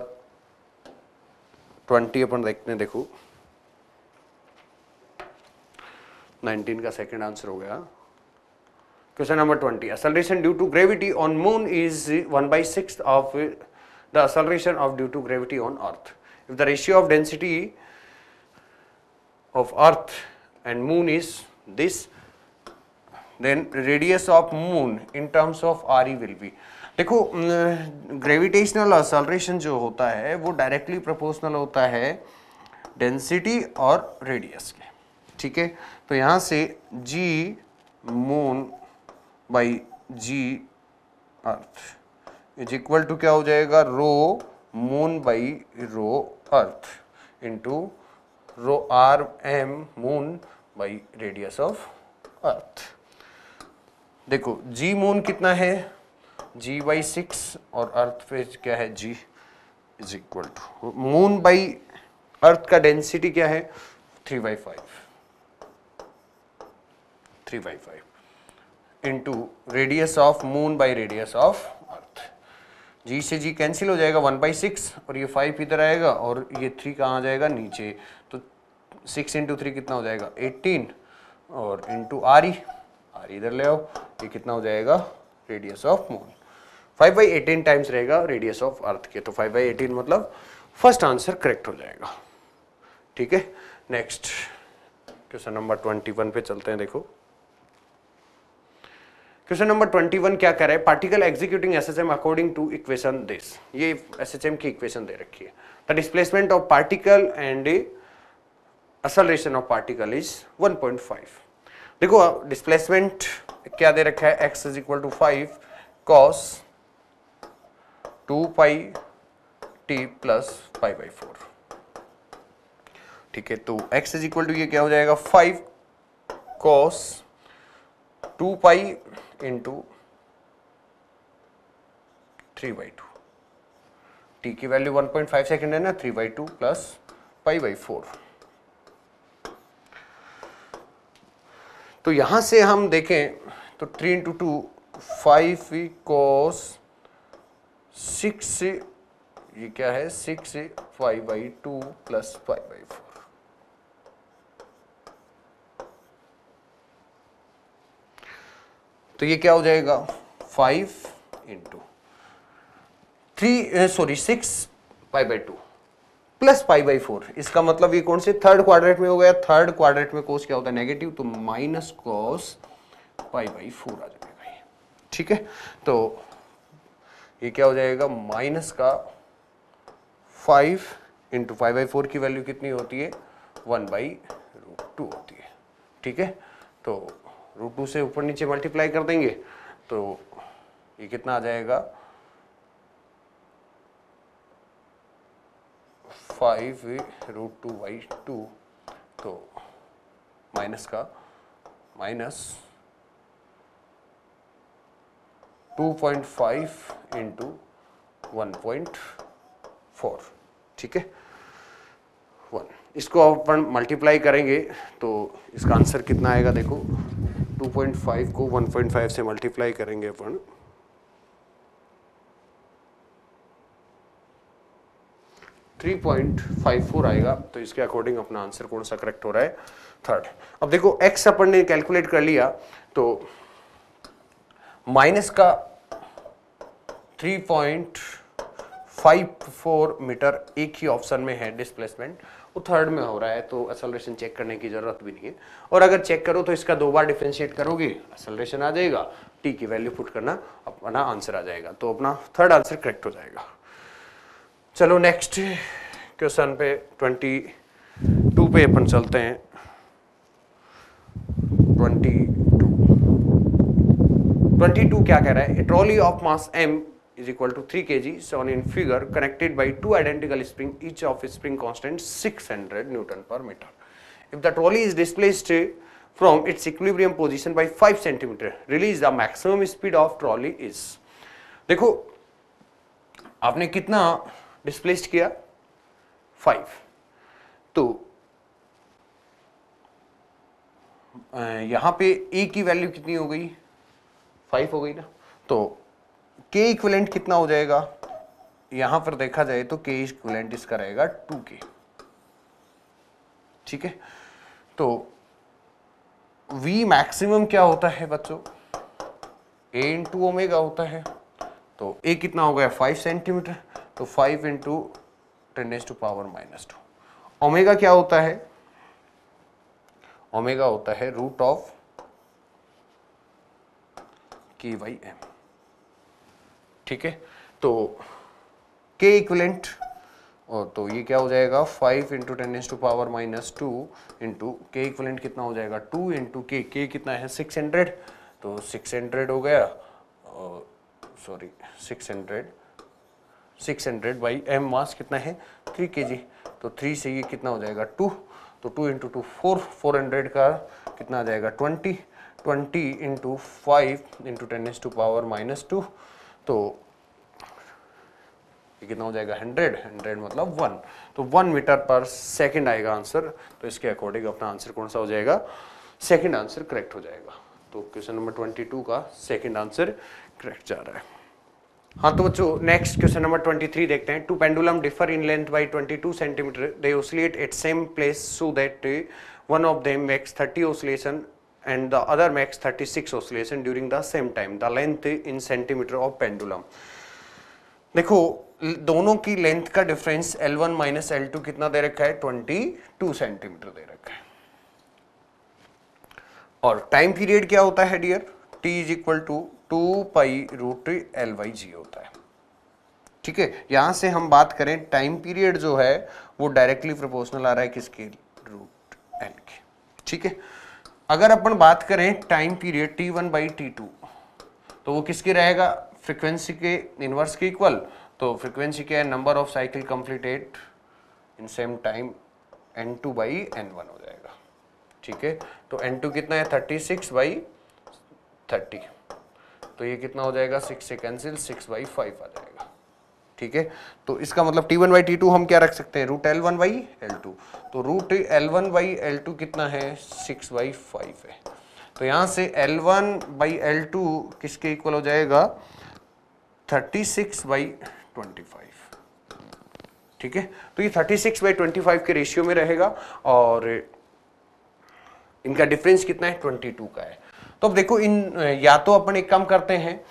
20 अपन देखते हैं। देखो 19 का सेकंड आंसर हो गया। Question number 20. Acceleration due to gravity on moon is 1/6 of the acceleration of due to gravity on earth. If the ratio of density of earth and moon is this, then radius of moon in terms of RE will be. देखो gravitational acceleration जो होता है वो directly proportional होता है density और radius के। ठीक है, तो यहाँ से G moon by g earth is equal to क्या हो जाएगा, rho moon by rho earth into rho R M moon by radius of अर्थ। देखो जी मून कितना है, G/6 और अर्थ पे क्या है G is equal to moon by earth का डेंसिटी क्या है 3/5 into radius of moon by radius of earth. G से G कैंसिल हो जाएगा 1/6 और ये 5 इधर आएगा और ये 3 कहाँ आ जाएगा नीचे, तो 6 इंटू 3 कितना हो जाएगा 18 और इंटू आर इधर ले आओ, ये कितना हो जाएगा रेडियस ऑफ मून 5/18 टाइम्स रहेगा रेडियस ऑफ अर्थ के, तो 5/18 मतलब फर्स्ट आंसर करेक्ट हो जाएगा। ठीक है, नेक्स्ट क्वेश्चन नंबर 21 पे चलते हैं। देखो क्वेश्चन नंबर 21 क्या कह रहा है, particle executing SHM according to equation this, ये एसएचएम की इक्वेशन दे रखी है। The displacement of particle and acceleration of particle is 1.5। देखो डिस्प्लेसमेंट क्या दे रखा है, x is equal to 5 cos 2πt plus π/4। ठीक है, तो x इज इक्वल टू ये क्या हो जाएगा 5 cos 2π इंटू 3/2, टी की वैल्यू 1.5 सेकेंड है ना, 3/2 प्लस π/4। तो यहां से हम देखें तो 3 इंटू 2 5 cos 6, ये क्या है 6 π/2 प्लस π/4। तो ये क्या हो जाएगा 5 इंटू 6 π/2 प्लस π/4। इसका मतलब ये कौन से थर्ड क्वाड्रेंट में हो गया, थर्ड क्वाड्रेंट में कोस क्या होता है नेगेटिव, तो माइनस cos π/4 आ जाएगा ये। ठीक है, तो ये क्या हो जाएगा माइनस का 5 इंटू π/4 की वैल्यू कितनी होती है 1/√2 होती है। ठीक है, तो √2 से ऊपर नीचे मल्टीप्लाई कर देंगे तो ये कितना आ जाएगा 5√2/2, तो माइनस का माइनस 2.5 इंटू 1.4। ठीक है 1, इसको अपन मल्टीप्लाई करेंगे तो इसका आंसर कितना आएगा, देखो 2.5 को 1.5 से मल्टीप्लाई करेंगे अपन 3.54 आएगा। तो इसके अकॉर्डिंग अपना आंसर कौन सा करेक्ट हो रहा है, थर्ड। अब देखो x अपन ने कैलकुलेट कर लिया तो माइनस का 3.54 मीटर एक ही ऑप्शन में है डिस्प्लेसमेंट, वो थर्ड में हो रहा है, तो एक्सेलरेशन चेक करने की जरूरत भी नहीं है। और अगर चेक करो तो इसका 2 बार डिफरेंशिएट करोगे एक्सेलरेशन आ जाएगा, t की वैल्यू पुट करना, अपना आंसर आ जाएगा। तो अपना थर्ड आंसर करेक्ट हो जाएगा। चलो नेक्स्ट क्वेश्चन पे 22 पे अपन चलते हैं। 22 क्या कह रहा है, a trolley of mass m is equal to 3 kg shown in figure connected by 2 identical spring, each of spring constant 600 Newton per meter. If the trolley is displaced from its equilibrium position by 5 centimeter, release the maximum speed of trolley is। देखो आपने कितना displaced किया 5, तो यहां पे a की value कितनी हो गई 5 हो गई ना, तो k इक्विवेलेंट कितना हो जाएगा, यहां पर देखा जाए तो k इक्विवेलेंट इसका रहेगा 2k। ठीक है, तो v मैक्सिमम क्या होता है बच्चों, a इंटू ओमेगा होता है, तो a कितना हो गया 5 सेंटीमीटर, तो 5 इंटू 10⁻⁻²। ओमेगा क्या होता है, ओमेगा होता है √ऑफ k/m। ठीक है, तो k इक्विवेलेंट, और तो ये क्या हो जाएगा 5 इंटू 10⁻⁻² इंटू k इक्विवेलेंट कितना हो जाएगा 2 इंटू k, k कितना है 600, तो 600 हो गया, सॉरी 600/m मास कितना है 3 kg, तो 3 से ये कितना हो जाएगा 2, तो 2 इंटू 2 400 का कितना आ जाएगा 20 इंटू 5 इंटू 10⁻⁻², तो ये कितना हो जाएगा 100 मतलब 1, तो 1 मीटर पर सेकंड आएगा आंसर। तो इसके अकॉर्डिंग अपना आंसर कौन सा हो जाएगा, सेकंड आंसर करेक्ट हो जाएगा। तो क्वेश्चन नंबर 22 का सेकंड आंसर करेक्ट जा रहा है। हाँ तो बच्चों नेक्स्ट क्वेश्चन नंबर 23 देखते हैं। Two pendulum differ in length by 22 centimetre, they oscillate at same place so that one of them makes 30 oscillation and the other makes 36 oscillation during the same time. The length in centimeter of pendulum। देखो दोनों की length का difference L1 minus L2 कितना दे रखा है 22 centimetre दे रखा है, और टाइम पीरियड क्या होता है dear, T is equal to 2π√L/g होता है। ठीक है, यहां से हम बात करें टाइम पीरियड जो है वो डायरेक्टली प्रोपोर्शनल आ रहा है किसके, √n के। ठीक है, अगर अपन बात करें टाइम पीरियड T1/T2 तो वो किसके रहेगा, फ्रीक्वेंसी के इनवर्स के इक्वल, तो फ्रीक्वेंसी क्या है number of cycle completed in same time N2/N1 हो जाएगा। ठीक है, तो N2 कितना है 36/30, तो ये कितना हो जाएगा 6 से कैंसिल 6/5 आ जाएगा। ठीक है, तो इसका मतलब T1 बाई T2 हम क्या रख सकते हैं, रूट L1 बाई L2। तो रूट L1 बाई L2 कितना है, 6 बाई 5 है। तो यहां से L1 बाई L2 किसके इक्वल हो जाएगा, 36 बाई 25। ठीक है, तो ये 36 बाई 25 के रेशियो में रहेगा और इनका डिफरेंस कितना है, 22 का है। तो अब देखो या तो अपन एक काम करते हैं,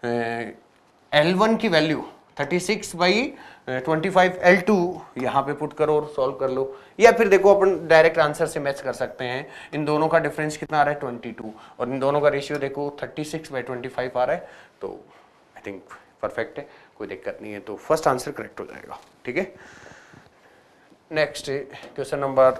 L1 की वैल्यू 36 बाई 25 L2 यहाँ पे पुट करो और सॉल्व कर लो, या फिर देखो अपन डायरेक्ट आंसर से मैच कर सकते हैं। इन दोनों का डिफरेंस कितना आ रहा है, 22, और इन दोनों का रेशियो देखो 36 बाई 25 आ रहा है। तो आई थिंक परफेक्ट है, कोई दिक्कत नहीं है, तो फर्स्ट आंसर करेक्ट हो जाएगा। ठीक है, नेक्स्ट क्वेश्चन नंबर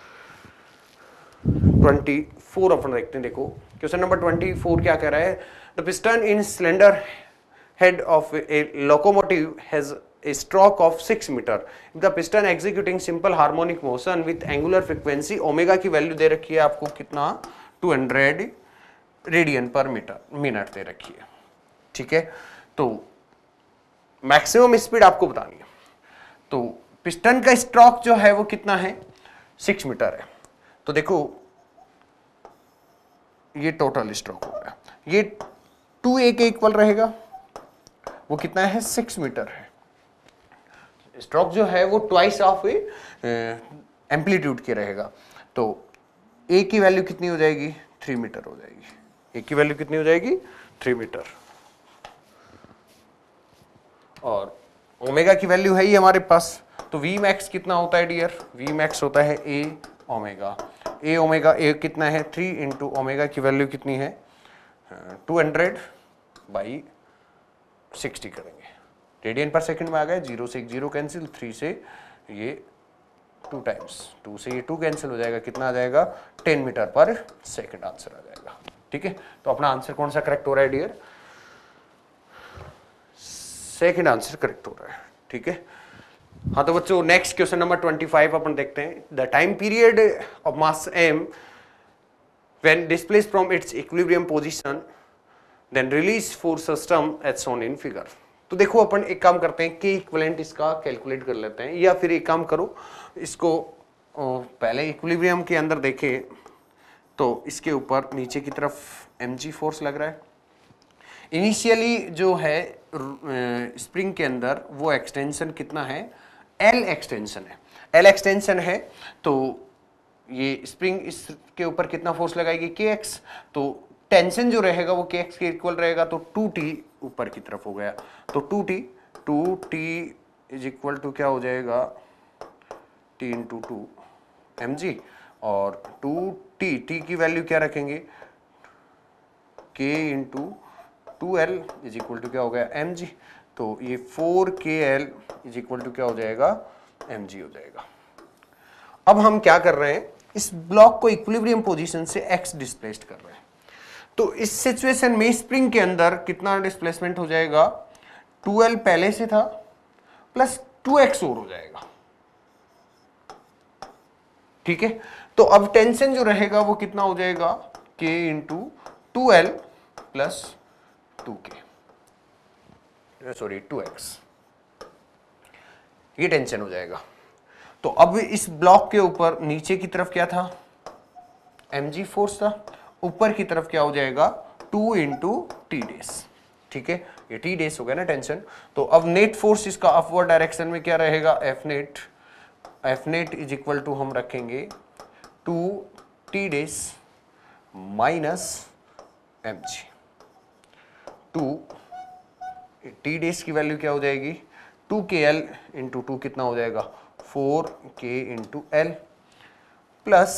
24 अपन देखते हैं। देखो क्वेश्चन नंबर 24 क्या कह रहा है, the piston in cylinder head of a locomotive has a stroke of 6 meter. If the piston executing simple harmonic motion with angular frequency omega की वैल्यू दे रखी है आपको कितना, 200 रेडियन पर मिनट दे रखी है। ठीक है, तो मैक्सिमम स्पीड आपको बतानी है। तो पिस्टन का स्ट्रोक जो है वो कितना है, 6 मीटर है। तो देखो ये टोटल स्ट्रोक हो गया, ये 2a के इक्वल रहेगा, वो कितना है, 6 मीटर है। स्ट्रोक जो है वो ट्वाइस ऑफ एम्पलीट्यूड के रहेगा। तो a की वैल्यू कितनी हो जाएगी, 3 मीटर हो जाएगी। a की वैल्यू कितनी हो जाएगी, 3 मीटर। और ओमेगा की वैल्यू है ही हमारे पास, तो v मैक्स कितना होता है डियर, v मैक्स होता है a omega. a omega a कितना है, 3 इंटू ओमेगा की वैल्यू कितनी है, 200 बाई 60 करेंगे, रेडियन पर सेकंड में आ गया, 0 से 0 कैंसिल, 3 से ये 2 टाइम्स, 2 से ये 2 कैंसिल हो जाएगा, कितना आ जाएगा, 10 मीटर पर सेकंड आंसर आ जाएगा। ठीक है, तो अपना आंसर कौन सा करेक्ट हो रहा है डियर, सेकंड आंसर करेक्ट हो रहा है। ठीक है, हाँ तो बच्चों नेक्स्ट क्वेश्चन नंबर 25 अपन देखते हैं। The time period of mass m when displaced from its equilibrium position then release force system as shown in figure। तो देखो अपन एक काम करते हैं कि इक्विवेलेंट इसका कैलकुलेट कर लेते हैं, या फिर एक काम करो इसको पहले इक्विलिब्रियम के अंदर देखें तो इसके ऊपर नीचे की तरफ mg फोर्स लग रहा है। इनिशियली जो है स्प्रिंग के अंदर वो एक्सटेंशन कितना है, L एक्सटेंशन है, L एक्सटेंशन है। तो ये स्प्रिंग इसके ऊपर कितना फोर्स लगाएगी, kx। तो टेंशन जो रहेगा वो kx के इक्वल रहेगा, तो 2t ऊपर की तरफ हो गया, तो 2t इज इक्वल टू क्या हो जाएगा, t इंटू 2 mg, और 2t की वैल्यू क्या रखेंगे, k into 2l is equal to क्या हो गया, mg। तो ये 4kl इज इक्वल टू क्या हो जाएगा, mg हो जाएगा। अब हम क्या कर रहे हैं, इस ब्लॉक को इक्विलिब्रियम पोजीशन से x डिस्प्लेस्ड कर रहे हैं। तो इस सिचुएशन में स्प्रिंग के अंदर कितना डिस्प्लेसमेंट हो जाएगा, 2l पहले से था प्लस 2x और हो जाएगा। ठीक है, तो अब टेंशन जो रहेगा वो कितना हो जाएगा, k into 2l plus 2k, sorry 2x, ये टेंशन हो जाएगा। तो अब इस ब्लॉक के ऊपर नीचे की तरफ क्या था, mg फोर्स था, ऊपर की तरफ क्या हो जाएगा, 2 इंटू टी डेस। ठीक है, ये टी डेस हो गया ना टेंशन। तो अब नेट फोर्स इसका अपवर्ड डायरेक्शन में क्या रहेगा, F net is equal to हम रखेंगे 2 T dash minus mg। 2 T dash की वैल्यू क्या हो जाएगी, 2kl इंटू 2 कितना हो जाएगा, 4k into l plus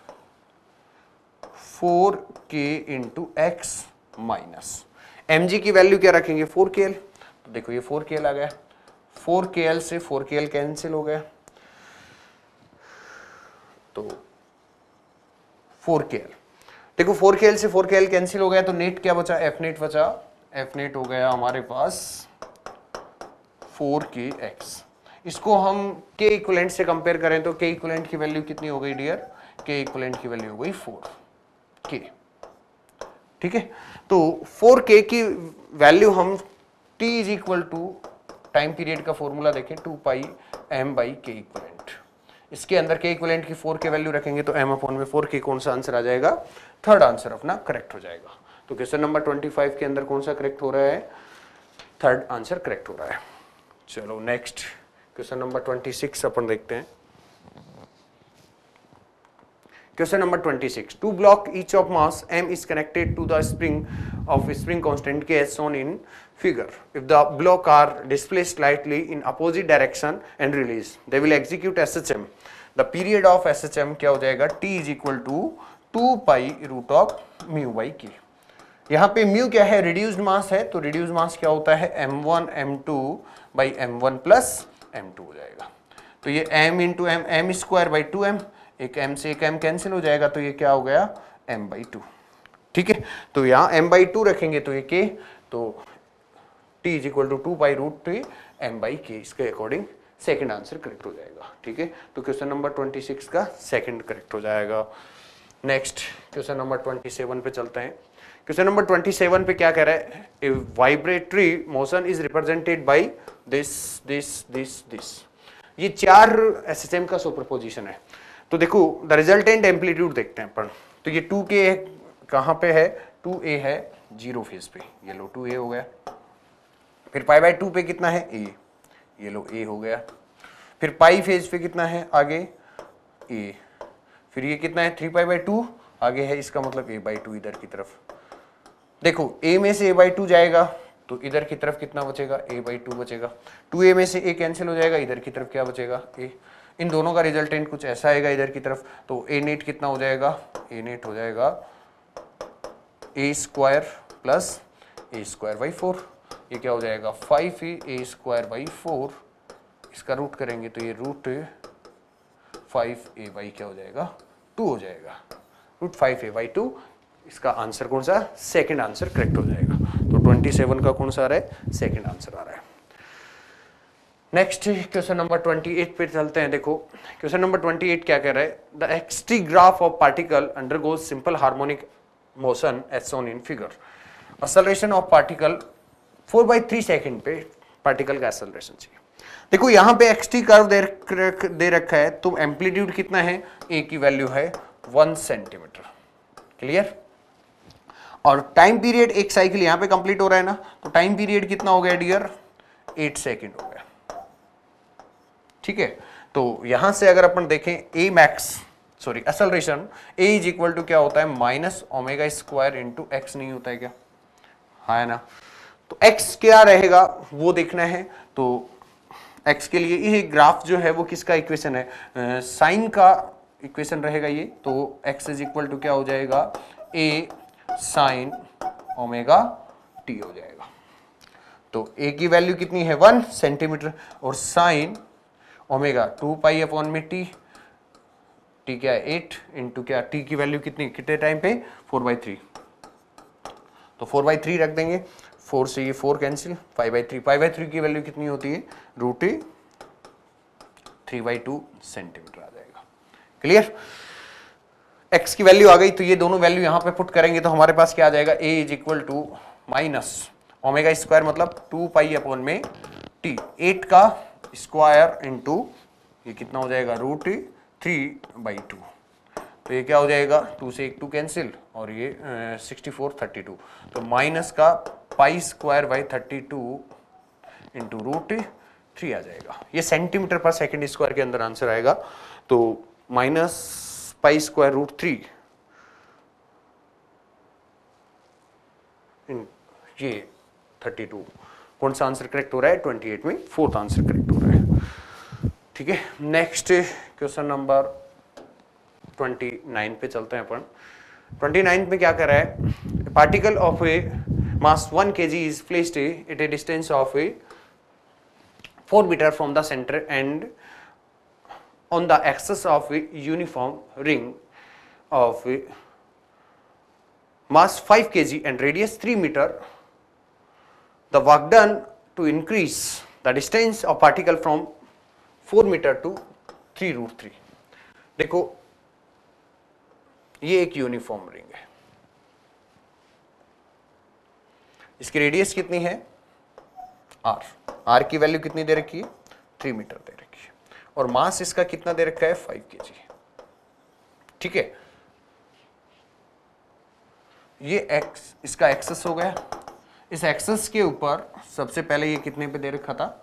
4k into x minus mg की वैल्यू क्या रखेंगे, 4kl। तो देखो ये 4kl आ गया, 4kl से 4kl कैंसिल हो गया, तो 4kl, देखो 4kl से 4kl कैंसिल हो गया, तो नेट क्या बचा, एफ नेट बचा, एफ नेट हो गया हमारे पास 4kx। इसको हम k इक्विवेलेंट से कंपेयर करें तो k इक्विवेलेंट की वैल्यू कितनी हो गई डियर, k इक्विवेलेंट की वैल्यू हो गई 4k। ठीक है, तो 4k की वैल्यू हम t is equal to time period का फॉर्मूला देखें 2 pi m by k equivalent, इसके अंदर के इक्वलेंट की 4 के वैल्यू रखेंगे तो m अपॉन में 4 के कौन सा आंसर आ जाएगा, थर्ड आंसर अपना करेक्ट हो जाएगा। तो क्वेश्चन नंबर 25 के अंदर कौन सा करेक्ट हो रहा है, थर्ड आंसर करेक्ट हो रहा है। चलो नेक्स्ट क्वेश्चन नंबर 26 अपन देखते हैं। Question number 26. Two block each of mass m is connected to the spring of spring constant k as shown in figure. If the block are displaced slightly in opposite direction and release, they will execute SHM. The period of SHM क्या हो जाएगा, t is equal to 2 pi root of mu by k. यहाँ पे mu क्या है, reduced मास है, तो reduced मास क्या होता है m1 m2 by m1 plus m2 हो जाएगा। तो ये m into M, M square by 2m, एक m से एक m कैंसिल हो जाएगा, तो ये क्या हो गया m बाई 2। ठीक है, तो यहाँ m बाई 2 रखेंगे तो ये k, तो t is equal to 2 pi root m by k, इसके अकॉर्डिंग सेकंड आंसर करेक्ट हो जाएगा। ठीक है, तो क्वेश्चन नंबर 26 का सेकंड करेक्ट हो जाएगा। नेक्स्ट क्वेश्चन नंबर 27 पे चलते हैं। क्वेश्चन नंबर 27 पे क्या कह रहा है, a vibratory motion is represented by this. ये चार एसएचएम का सुपरपोजिशन है। तो देखो द रिजल्टेंट एम्पलीट्यूड देखते हैं अपन। तो ये 2k कहाँ पे है, 2a है 0 फेज पे, ये लो 2a हो गया। फिर पाई बाई 2 पे कितना है a, ये लो a हो गया। फिर पाई फेज पे कितना है आगे a, फिर ये कितना है 3 पाई बाई 2 आगे है, इसका मतलब a बाई 2 इधर की तरफ। देखो a में से a बाई 2 जाएगा तो इधर की तरफ कितना बचेगा, a बाई 2 बचेगा। 2a में से a कैंसिल हो जाएगा, इधर की तरफ क्या बचेगा a। इन दोनों का रिजल्टेंट कुछ ऐसा आएगा इधर की तरफ, तो a नेट कितना हो जाएगा, a नेट हो जाएगा a square plus a square by 4। ये क्या हो जाएगा 5a स्क्वायर बाई 4, इसका रूट करेंगे तो ये रूट 5a बाई क्या हो जाएगा 2 हो जाएगा, रूट 5a बाई 2। इसका आंसर कौन सा, सेकंड आंसर करेक्ट हो जाएगा। तो 27 का कौन सा आ रहा है, सेकंड आंसर आ रहा है। नेक्स्ट क्वेश्चन नंबर 28 पे चलते हैं। देखो क्वेश्चन नंबर 28 क्या कह रहा है, the x t graph of particle undergoes simple harmonic motion as shown in figure. Acceleration of particle 4/3 second पे पार्टिकल का एक्सेलरेशन चाहिए। देखो यहाँ पे एक्सटी कर्व दे रखा है, तो एम्पलीट्यूड कितना है, ए की वैल्यू है 1 सेंटीमीटर। क्लियर, और टाइम पीरियड एक साइकिल यहाँ पे कंप्लीट हो रहा है ना, तो टाइम पीरियड कितना हो गया डियर, 8 सेकेंड हो गया। ठीक है, तो यहां से अगर अपन देखें a max sorry acceleration a is equal to क्या होता है, minus omega square into x नहीं होता है क्या, हाँ है ना। तो एक्स क्या रहेगा वो देखना है। तो एक्स के लिए ये ग्राफ जो है वो किसका इक्वेशन है, साइन का इक्वेशन रहेगा ये। तो एक्स इज इक्वल टू क्या हो जाएगा, ए साइन ओमेगा टी हो जाएगा। तो ए की वैल्यू कितनी है 1 सेंटीमीटर, और साइन ओमेगा 2 पाई अपॉन में टी, टी क्या है 8 इंटू क्या, टी की वैल्यू कितनी, कितने टाइम पे 4/3। तो 4/3 रख देंगे, 4 से ये 4 कैंसिल, 5/3 की वैल्यू कितनी होती है, रूट 3/2 सेंटीमीटर आ जाएगा। क्लियर, x की वैल्यू आ गई, तो ये दोनों वैल्यू यहाँ पे पुट करेंगे तो हमारे पास क्या आ जाएगा, a is equal to minus omega square मतलब 2 पाई अपॉन में t, 8 का स्क्वायर इंटू ये कितना हो जाएगा रूट 3/2। तो ये क्या हो जाएगा, 2 से 1 2 कैंसिल, और ये 64 32, तो माइनस का pi square by 32 into root 3 आ जाएगा। ये सेंटीमीटर पर सेकेंड स्क्वायर के अंदर आंसर आएगा। तो माइनस पाई स्क्वायर रूट 3 ये 32, कौन सा आंसर करेक्ट हो रहा है 28 में, फोर्थ आंसर करेक्ट हो रहा है। ठीक है, नेक्स्ट क्वेश्चन नंबर 29 पे चलते हैं अपन। 29 में क्या कर रहा है, particle of a mass 1 kg is placed at a distance of 4 metre from the centre and on the axis of a uniform ring of mass 5 kg and radius 3 meter. The work done to increase the distance of particle from 4 meter to 3√3. देखो ये एक uniform ring है, इसकी radius कितनी है are की value कितनी दे रखी है, 3 मीटर दे रखी है, और मास इसका कितना दे रखा है, 5 kg। ठीक है, ये एक्स इसका एक्सेस हो गया। इस एक्सेस के ऊपर सबसे पहले ये कितने पे दे रखा था,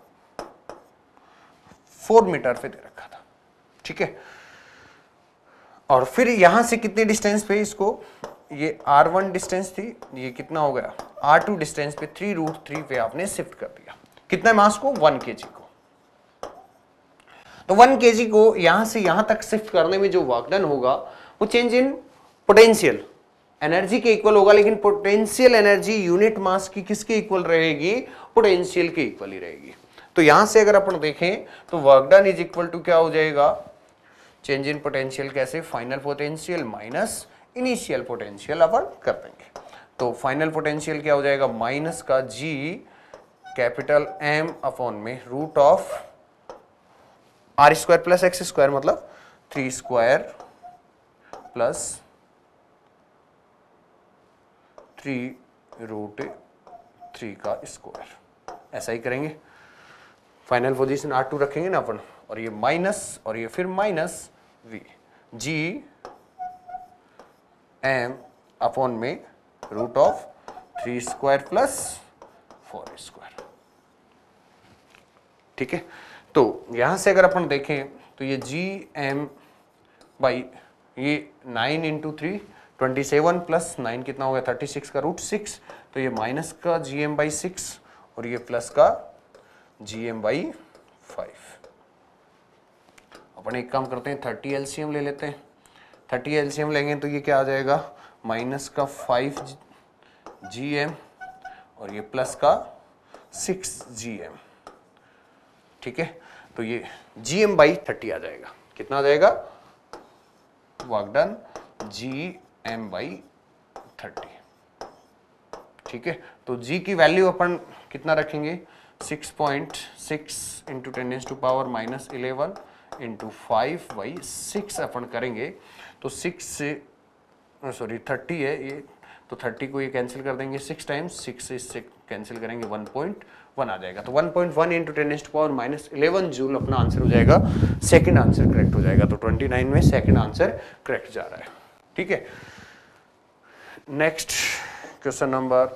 4 मीटर पे दे रखा था। ठीक है, और फिर यहां से कितने डिस्टेंस पे इसको, ये R1 डिस्टेंस थी, ये कितना हो गया R2 डिस्टेंस पे 3√3 पे आपने शिफ्ट कर दिया। कितना मास को, 1 kg को। तो 1 kg को यहां से यहां तक शिफ्ट करने में जो वर्क डन होगा वो चेंज इन पोटेंशियल एनर्जी के इक्वल होगा, लेकिन पोटेंशियल एनर्जी यूनिट मास की किसके इक्वल रहेगी, पोटेंशियल के इक्वल ही रहेगी। तो यहां से अगर अपन देखें तो work done is equal to क्या हो जाएगा, चेंज इन पोटेंशियल कैसे, final potential minus initial potential अपन कर देंगे। तो फाइनल पोटेंशियल क्या हो जाएगा, माइनस का जी कैपिटल M अपॉन में root of R square plus x square, मतलब 3 स्क्वायर प्लस 3√3 का स्क्वायर, ऐसा ही करेंगे। फाइनल पोजीशन R2 रखेंगे ना अपन, और ये माइनस और ये फिर minus V G M upon में root of 3 square plus 4 square. ठीक है, तो यहां से अगर अपन देखें तो ये GM बाई ये 9 इंटू 3 27 प्लस 9 कितना हो गया, 36 का √6, तो ये माइनस का GM बाई 6 और ये प्लस का GM बाई 5। अपन एक काम करते हैं, 30 LCM ले लेते हैं। 30 LCM लेंगे तो ये क्या आ जाएगा, माइनस का 5 GM और ये प्लस का 6 GM। ठीक है, तो ये GM बाई 30 आ जाएगा। कितना आ जाएगा, वर्क डन GM बाई 30। ठीक है, तो G की वैल्यू अपन कितना रखेंगे, 6.6 इंटू 10⁻⁻11 इंटू 5/6 अपन करेंगे। तो 6 से 30 है ये, तो 30 को ये कैंसिल कर देंगे, 6 टाइम्स 6 से इससे कैंसिल करेंगे, 1.1 आ जाएगा। तो 1.1 इंटू 10⁻⁻11 जूल अपना आंसर हो जाएगा, सेकंड आंसर करेक्ट हो जाएगा। तो 29 में सेकंड आंसर करेक्ट जा रहा है। ठीक है, नेक्स्ट क्वेश्चन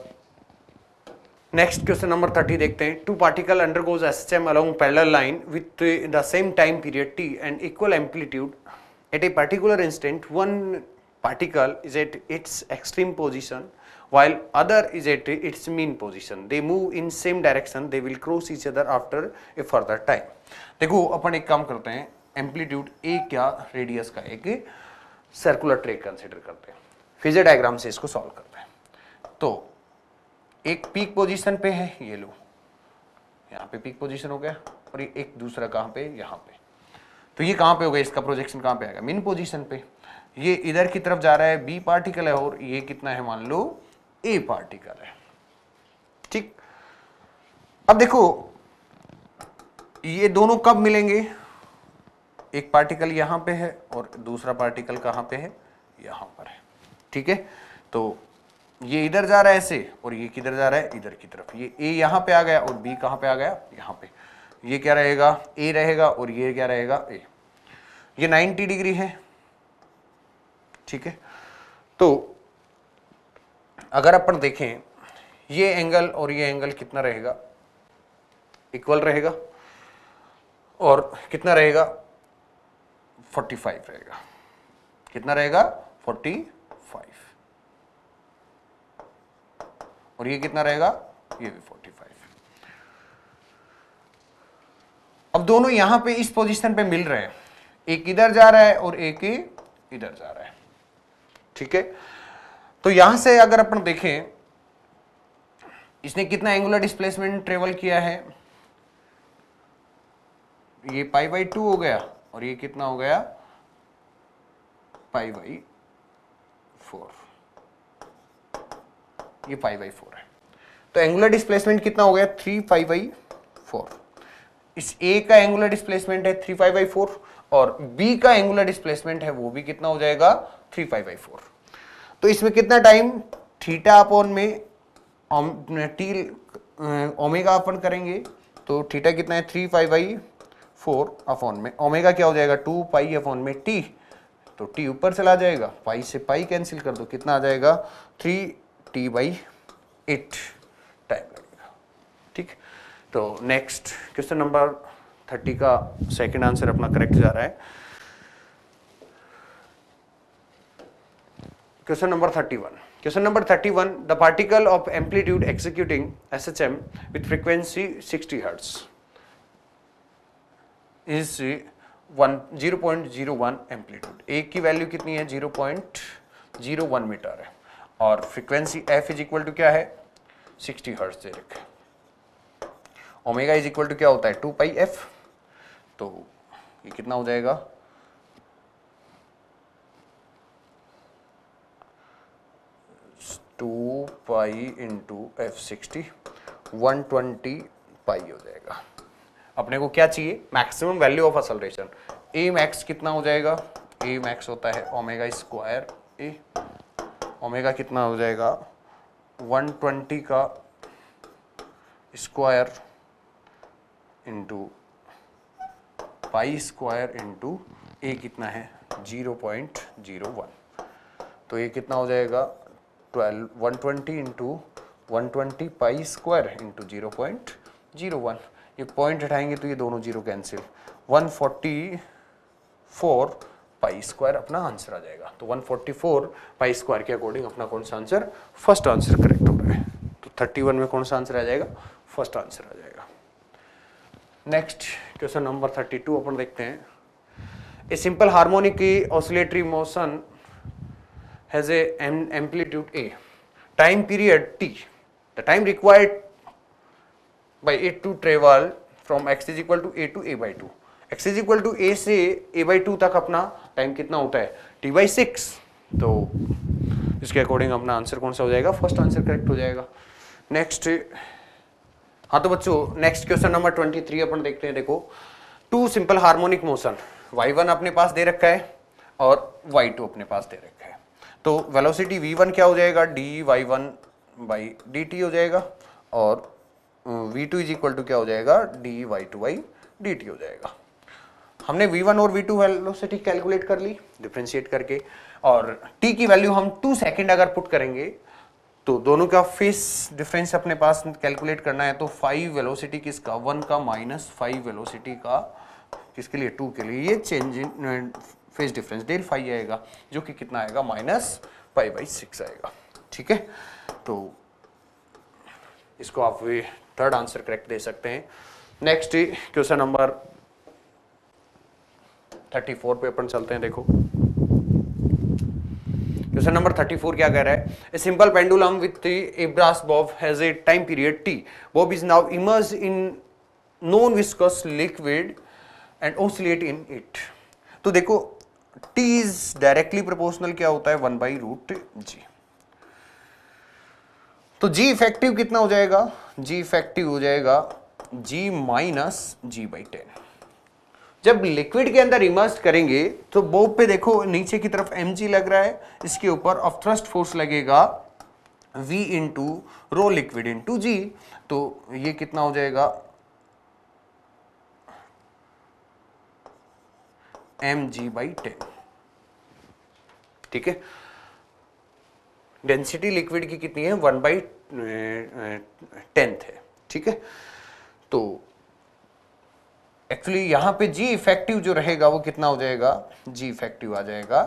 नंबर 30 देखते हैं। Two particle undergoes SHM along parallel line with the same time period t and equal amplitude at a particular instant. One particle is at its extreme position while other is at its mean position. They move in same direction. They will cross each other after a further time. देखो अपन एक काम करते हैं, amplitude a क्या radius का एक circular track consider करते हैं, फिजर डायग्राम से इसको सॉल्व करते हैं। तो एक पीक पोजीशन पे है, ये लो यहाँ पे पीक पोजीशन हो गया, और ये एक दूसरा कहाँ पे, यहाँ पे। तो ये कहाँ पे हो गया, इसका प्रोजेक्शन कहाँ पे आएगा, मिन पोजीशन पे। ये इधर की तरफ जा रहा है, बी पार्टिकल है, और ये कितना है, मान लो ए पार्टिकल है। ठीक, अब देखो ये दोनों कब मिलेंगे, एक पार्टिकल यहां पे है और दूसरा पार्टिकल कहां पे है, यहां पर है। ठीक है, तो ये इधर जा रहा है ऐसे, और ये किधर जा रहा है, इधर की तरफ। ये ए यहां पे आ गया और बी कहां पे आ गया, यहां पे। ये क्या रहेगा, ए रहेगा, और ये क्या रहेगा, ए। ये 90 डिग्री है। ठीक है, तो अगर अपन देखें ये एंगल और ये एंगल कितना रहेगा, इक्वल रहेगा, और कितना रहेगा, 45 रहेगा। कितना रहेगा, 45, और ये कितना रहेगा, ये भी 45। अब दोनों यहां पे इस पोजीशन पे मिल रहे हैं, एक इधर जा रहा है और एक इधर जा रहा है। ठीक है, तो यहां से अगर अपन देखें इसने कितना एंगुलर डिस्प्लेसमेंट ट्रेवल किया है, ये π/2 हो गया, और ये कितना हो गया, π/4। ये π/4 है। तो एंगुलर डिस्प्लेसमेंट कितना हो गया, 3π/4। इस ए का एंगुलर डिस्प्लेसमेंट है 3π/4, और बी का एंगुलर डिस्प्लेसमेंट है वो भी कितना हो जाएगा, 3π/4। तो इसमें कितना टाइम, थीटा अपॉन में टी ओमेगा अपन करेंगे तो थीटा कितना है 3π/4 अपॉन में ओमेगा क्या हो जाएगा 2π अपॉन में टी, तो टी ऊपर चला जाएगा, पाई से पाई कैंसिल कर दो, कितना आ जाएगा 3t/8 टाइम लगेगा। ठीक, तो नेक्स्ट क्वेश्चन नंबर 30 का सेकंड आंसर अपना करेक्ट जा रहा है। Question number 31, question number 31, the particle of amplitude executing SHM with frequency 60 hertz is 0.01 amplitude, A की वैल्यू कितनी है 0.01 मीटर है और frequency f is equal to क्या है 60 हर्ट्ज दे रखे, ओमेगा इज इक्वल टू क्या होता है 2πf, तो ये कितना हो जाएगा 2π इंटू f60 120 पाई हो जाएगा। अपने को क्या चाहिए maximum value of acceleration, a max कितना हो जाएगा, ए मैक्स होता है ओमेगा स्क्वायर ए, ओमेगा कितना हो जाएगा 120 का square into pi square into a कितना है 0.01, तो ये कितना हो जाएगा 120 इंटू 120 पाई स्क्वायर इंटू 0.01, ये पॉइंट हटाएंगे तो ये दोनों जीरो कैंसिल, 144 पाई स्क्वायर अपना आंसर आ जाएगा। तो 144 पाई स्क्वायर के अकॉर्डिंग अपना कौन सा आंसर फर्स्ट आंसर करेक्ट हो रहा है, तो 31 में कौन सा आंसर आ जाएगा फर्स्ट आंसर आ जाएगा। नेक्स्ट क्वेश्चन नंबर 32 अपन देखते हैं, a simple harmonic oscillatory motion has an amplitude A, time period T, the time required by it to travel from x is equal to A to A/2, x is equal to A से A/2 तक अपना time कितना होता है T/6, तो इसके according अपना answer कौन सा हो जाएगा फर्स्ट आंसर करेक्ट हो जाएगा। नेक्स्ट, हाँ तो बच्चों नेक्स्ट क्वेश्चन नंबर 23 अपन देखते हैं, देखो to simple harmonic motion y1 अपने पास दे रखा है और y2 अपने पास दे रखा है, तो वेलोसिटी v1 क्या हो जाएगा dy1/dt हो जाएगा और v2 इज इक्वल टू क्या हो जाएगा dy2/dt हो जाएगा। हमने v1 और v2 वेलोसिटी कैलकुलेट कर ली डिफरेंशिएट करके, और t की वैल्यू हम 2 सेकंड अगर पुट करेंगे तो दोनों का फेस डिफरेंस अपने पास कैलकुलेट करना है, तो 5 वेलोसिटी किसका 1 का माइनस 5 वेलोसिटी का किसके लिए 2 के लिए, ये change in phase difference del phi आएगा जो कि कितना आएगा -π/6 आएगा। ठीक है, तो इसको आप थर्ड आंसर करेक्ट दे सकते हैं। नेक्स्ट क्वेश्चन नंबर 34 पे अपन चलते हैं, देखो क्वेश्चन नंबर 34 क्या कह रहा है, a simple pendulum with a brass bob has a time period t, bob is now immersed in non viscous liquid and oscillate in it. तो देखो t इज डायरेक्टली प्रोपोर्शनल क्या होता है 1/√g, तो g इफेक्टिव कितना हो जाएगा, g effective हो जाएगा g माइनस g/10। जब लिक्विड के अंदर इमर्स करेंगे तो बोब पे देखो नीचे की तरफ mg लग रहा है, इसके ऊपर ऑफ थ्रस्ट फोर्स लगेगा v into rho liquid into g, तो ये कितना हो जाएगा mg/10। ठीक है, डेंसिटी लिक्विड की कितनी है 1/10 है। ठीक है, तो एक्चुअली यहां पे जी इफेक्टिव जो रहेगा वो कितना हो जाएगा, जी इफेक्टिव आ जाएगा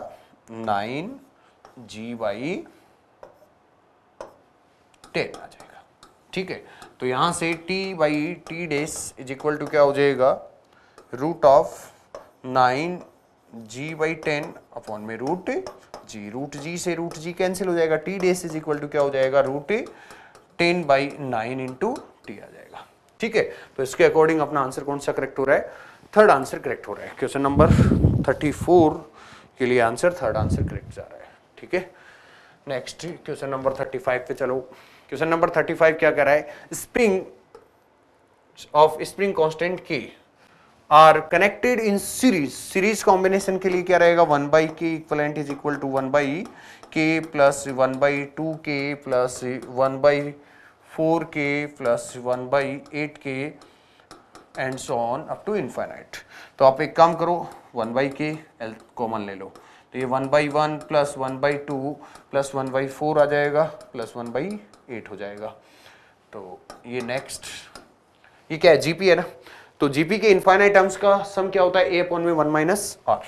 9g/10 आ जाएगा। ठीक है, तो यहां से t/t days is equal to क्या हो जाएगा √9g/10 अपॉन में √g से √g कैंसिल हो जाएगा, t dash is equal to क्या हो जाएगा √10/9 इंटू टी आ जाएगा। ठीक है, तो इसके अकॉर्डिंग अपना आंसर कौन सा करेक्ट हो रहा है, थर्ड आंसर करेक्ट हो रहा है। क्वेश्चन नंबर 34 के लिए आंसर थर्ड आंसर करेक्ट जा रहा है। ठीक है, नेक्स्ट क्वेश्चन नंबर 35 पे चलो। क्वेश्चन नंबर 35 क्या कह रहा है, spring constant k are connected in series combination के लिए क्या रहेगा 1/k equivalent is equal to 1/k plus 1/2k plus 1/4 4k plus 1/8k and so on up to infinite. तो आप एक काम करो, 1/k एल कॉमन ले लो, तो ये 1/1 प्लस 1/2 प्लस 1/4 आ जाएगा प्लस 1/8 हो जाएगा। तो ये नेक्स्ट, ये क्या है, जीपी है ना, तो जीपी के इनफाइनाइट टर्म्स का सम क्या होता है, a अपॉन में 1 minus R,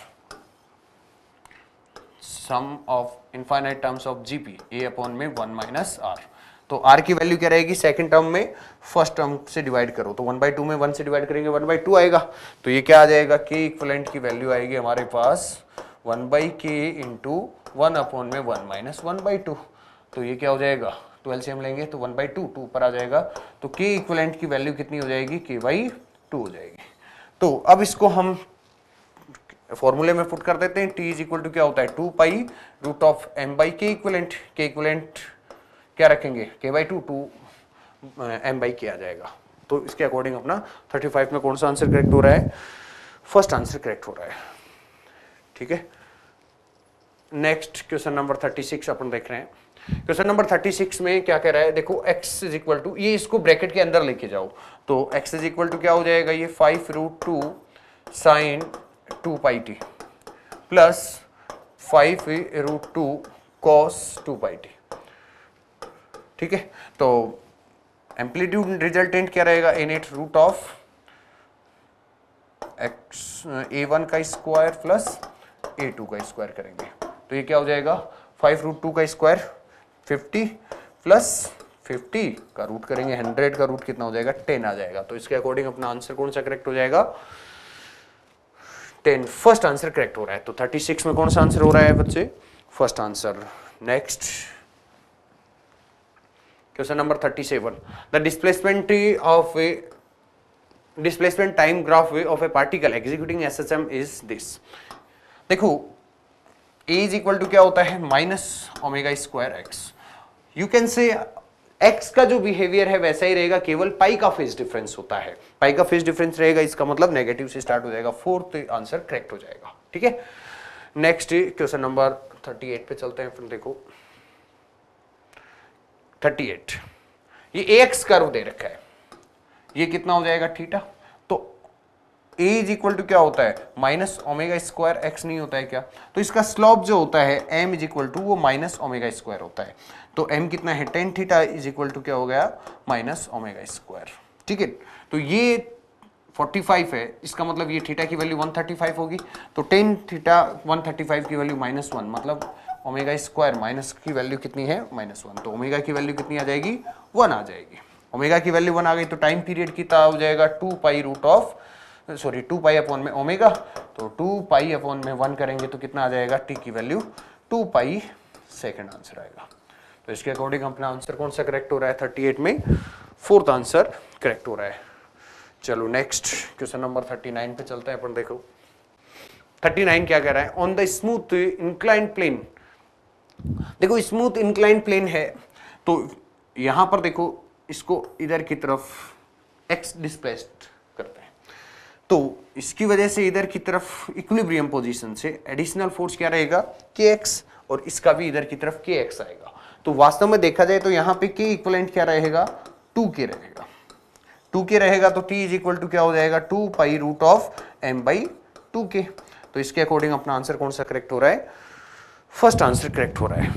sum of infinite terms of GP a upon में 1 माइनस आर। तो r की वैल्यू क्या रहेगी, सेकंड टर्म में फर्स्ट टर्म से डिवाइड करो, तो 1/2 में 1 से डिवाइड करेंगे 1/2 आएगा, तो ये क्या आ जाएगा, k इक्विवेलेंट की वैल्यू आएगी हमारे पास 1/k इंटू 1 अपॉन में 1 माइनस 1/2। तो ये क्या हो जाएगा, 12 से हम लेंगे तो 1/2 2 ऊपर आ जाएगा, तो k इक्विवेलेंट की वैल्यू कितनी हो जाएगी, k/2 हो जाएगी। तो अब इसको हम फॉर्मूले में पुट कर देते हैं, t इज इक्वल टू क्या होता है 2 pi root of m/k equivalent, k equivalent क्या रखेंगे, k/2 2 m/k आ जाएगा। तो इसके अकॉर्डिंग अपना 35 में कौन सा आंसर करेक्ट हो रहा है, फर्स्ट आंसर करेक्ट हो रहा है। ठीक है, नेक्स्ट क्वेश्चन नंबर 36 अपन देख रहे हैं। क्वेश्चन नंबर 36 में क्या कह रहा है, देखो x इज इक्वल टू, ये इसको ब्रैकेट के अंदर लेके जाओ, तो x इज इक्वल टू क्या हो जाएगा, ये 5√2 sign 2πt plus 5√2 cos 2πt। ठीक है, तो एम्पलीट्यूड रिजल्टेंट क्या रहेगा, a0 रूट ऑफ a1 का स्क्वायर प्लस a2 का स्क्वायर करेंगे, तो ये क्या हो जाएगा 5√2 का स्क्वायर 50 प्लस 50 का रूट करेंगे, 100 का रूट कितना हो जाएगा 10 आ जाएगा। तो इसके अकॉर्डिंग अपना आंसर कौन सा करेक्ट हो जाएगा, 10, फर्स्ट आंसर करेक्ट हो रहा है। तो 36 में कौन सा आंसर हो रहा है बच्चे, first answer. Next question number 37, the displacement time graph of a particle executing SHM is this. देखो a इज इक्वल टू क्या होता है, minus omega square x. You can say x का जो बिहेवियर है वैसा ही रहेगा, केवल पाई का फेज डिफरेंस होता है, पाई का फेज डिफरेंस रहेगा, इसका मतलब नेगेटिव से स्टार्ट हो जाएगा, फोर्थ आंसर करेक्ट हो जाएगा। ठीक है, नेक्स्ट क्वेश्चन नंबर 38 पे चलते हैं। फिर देखो 38, ये ax कर्व दे रखा है, ये कितना हो जाएगा थीटा, तो a इज इक्वल टू क्या होता है, माइनस ओमेगा स्क्वायर एक्स नहीं होता है क्या, तो इसका स्लोप जो होता है m इज इक्वल टू वो माइनस ओमेगा स्क्वायर होता है, तो m कितना है tan theta is equal to क्या हो गया, माइनस ओमेगा स्क्वायर। ठीक है, तो ये 45 है, इसका मतलब ये थीटा की वैल्यू 135 होगी, तो tan थीटा 135 की वैल्यू -1, मतलब ओमेगा स्क्वायर माइनस की वैल्यू कितनी है -1, तो ओमेगा की वैल्यू कितनी आ जाएगी 1 आ जाएगी। ओमेगा की वैल्यू 1 आ गई तो टाइम पीरियड कितना हो जाएगा 2 पाई अपॉन में ओमेगा, तो 2 पाई अपॉन में 1 करेंगे तो कितना आ जाएगा, टी की वैल्यू 2 पाई सेकेंड आंसर आएगा। तो इसके अकॉर्डिंग अपना आंसर कौन सा करेक्ट हो रहा है, 38 में फोर्थ आंसर करेक्ट हो रहा है। चलो नेक्स्ट क्वेश्चन नंबर 39 पे चलते हैं अपन। देखो 39 क्या कह रहा है, on the smooth inclined plane. देखो स्मूथ इंक्लाइंड प्लेन है, तो यहां पर देखो इसको इधर की तरफ x डिस्प्लेस्ड करते हैं, तो इसकी वजह से इधर की तरफ इक्विलिब्रियम पोजीशन से एडिशनल फोर्स क्या रहेगा kx, और इसका भी इधर की तरफ kx आएगा। तो वास्तव में देखा जाए तो यहाँ पे k इक्विवेलेंट क्या रहेगा, 2k रहेगा, 2k रहेगा, तो t इज इक्वल टू क्या हो जाएगा 2 पाई रूट ऑफ m/2k। तो इसके अकॉर्डिंग अपना आंसर कौन सा करेक्ट हो रहा है, फर्स्ट आंसर करेक्ट हो रहा है।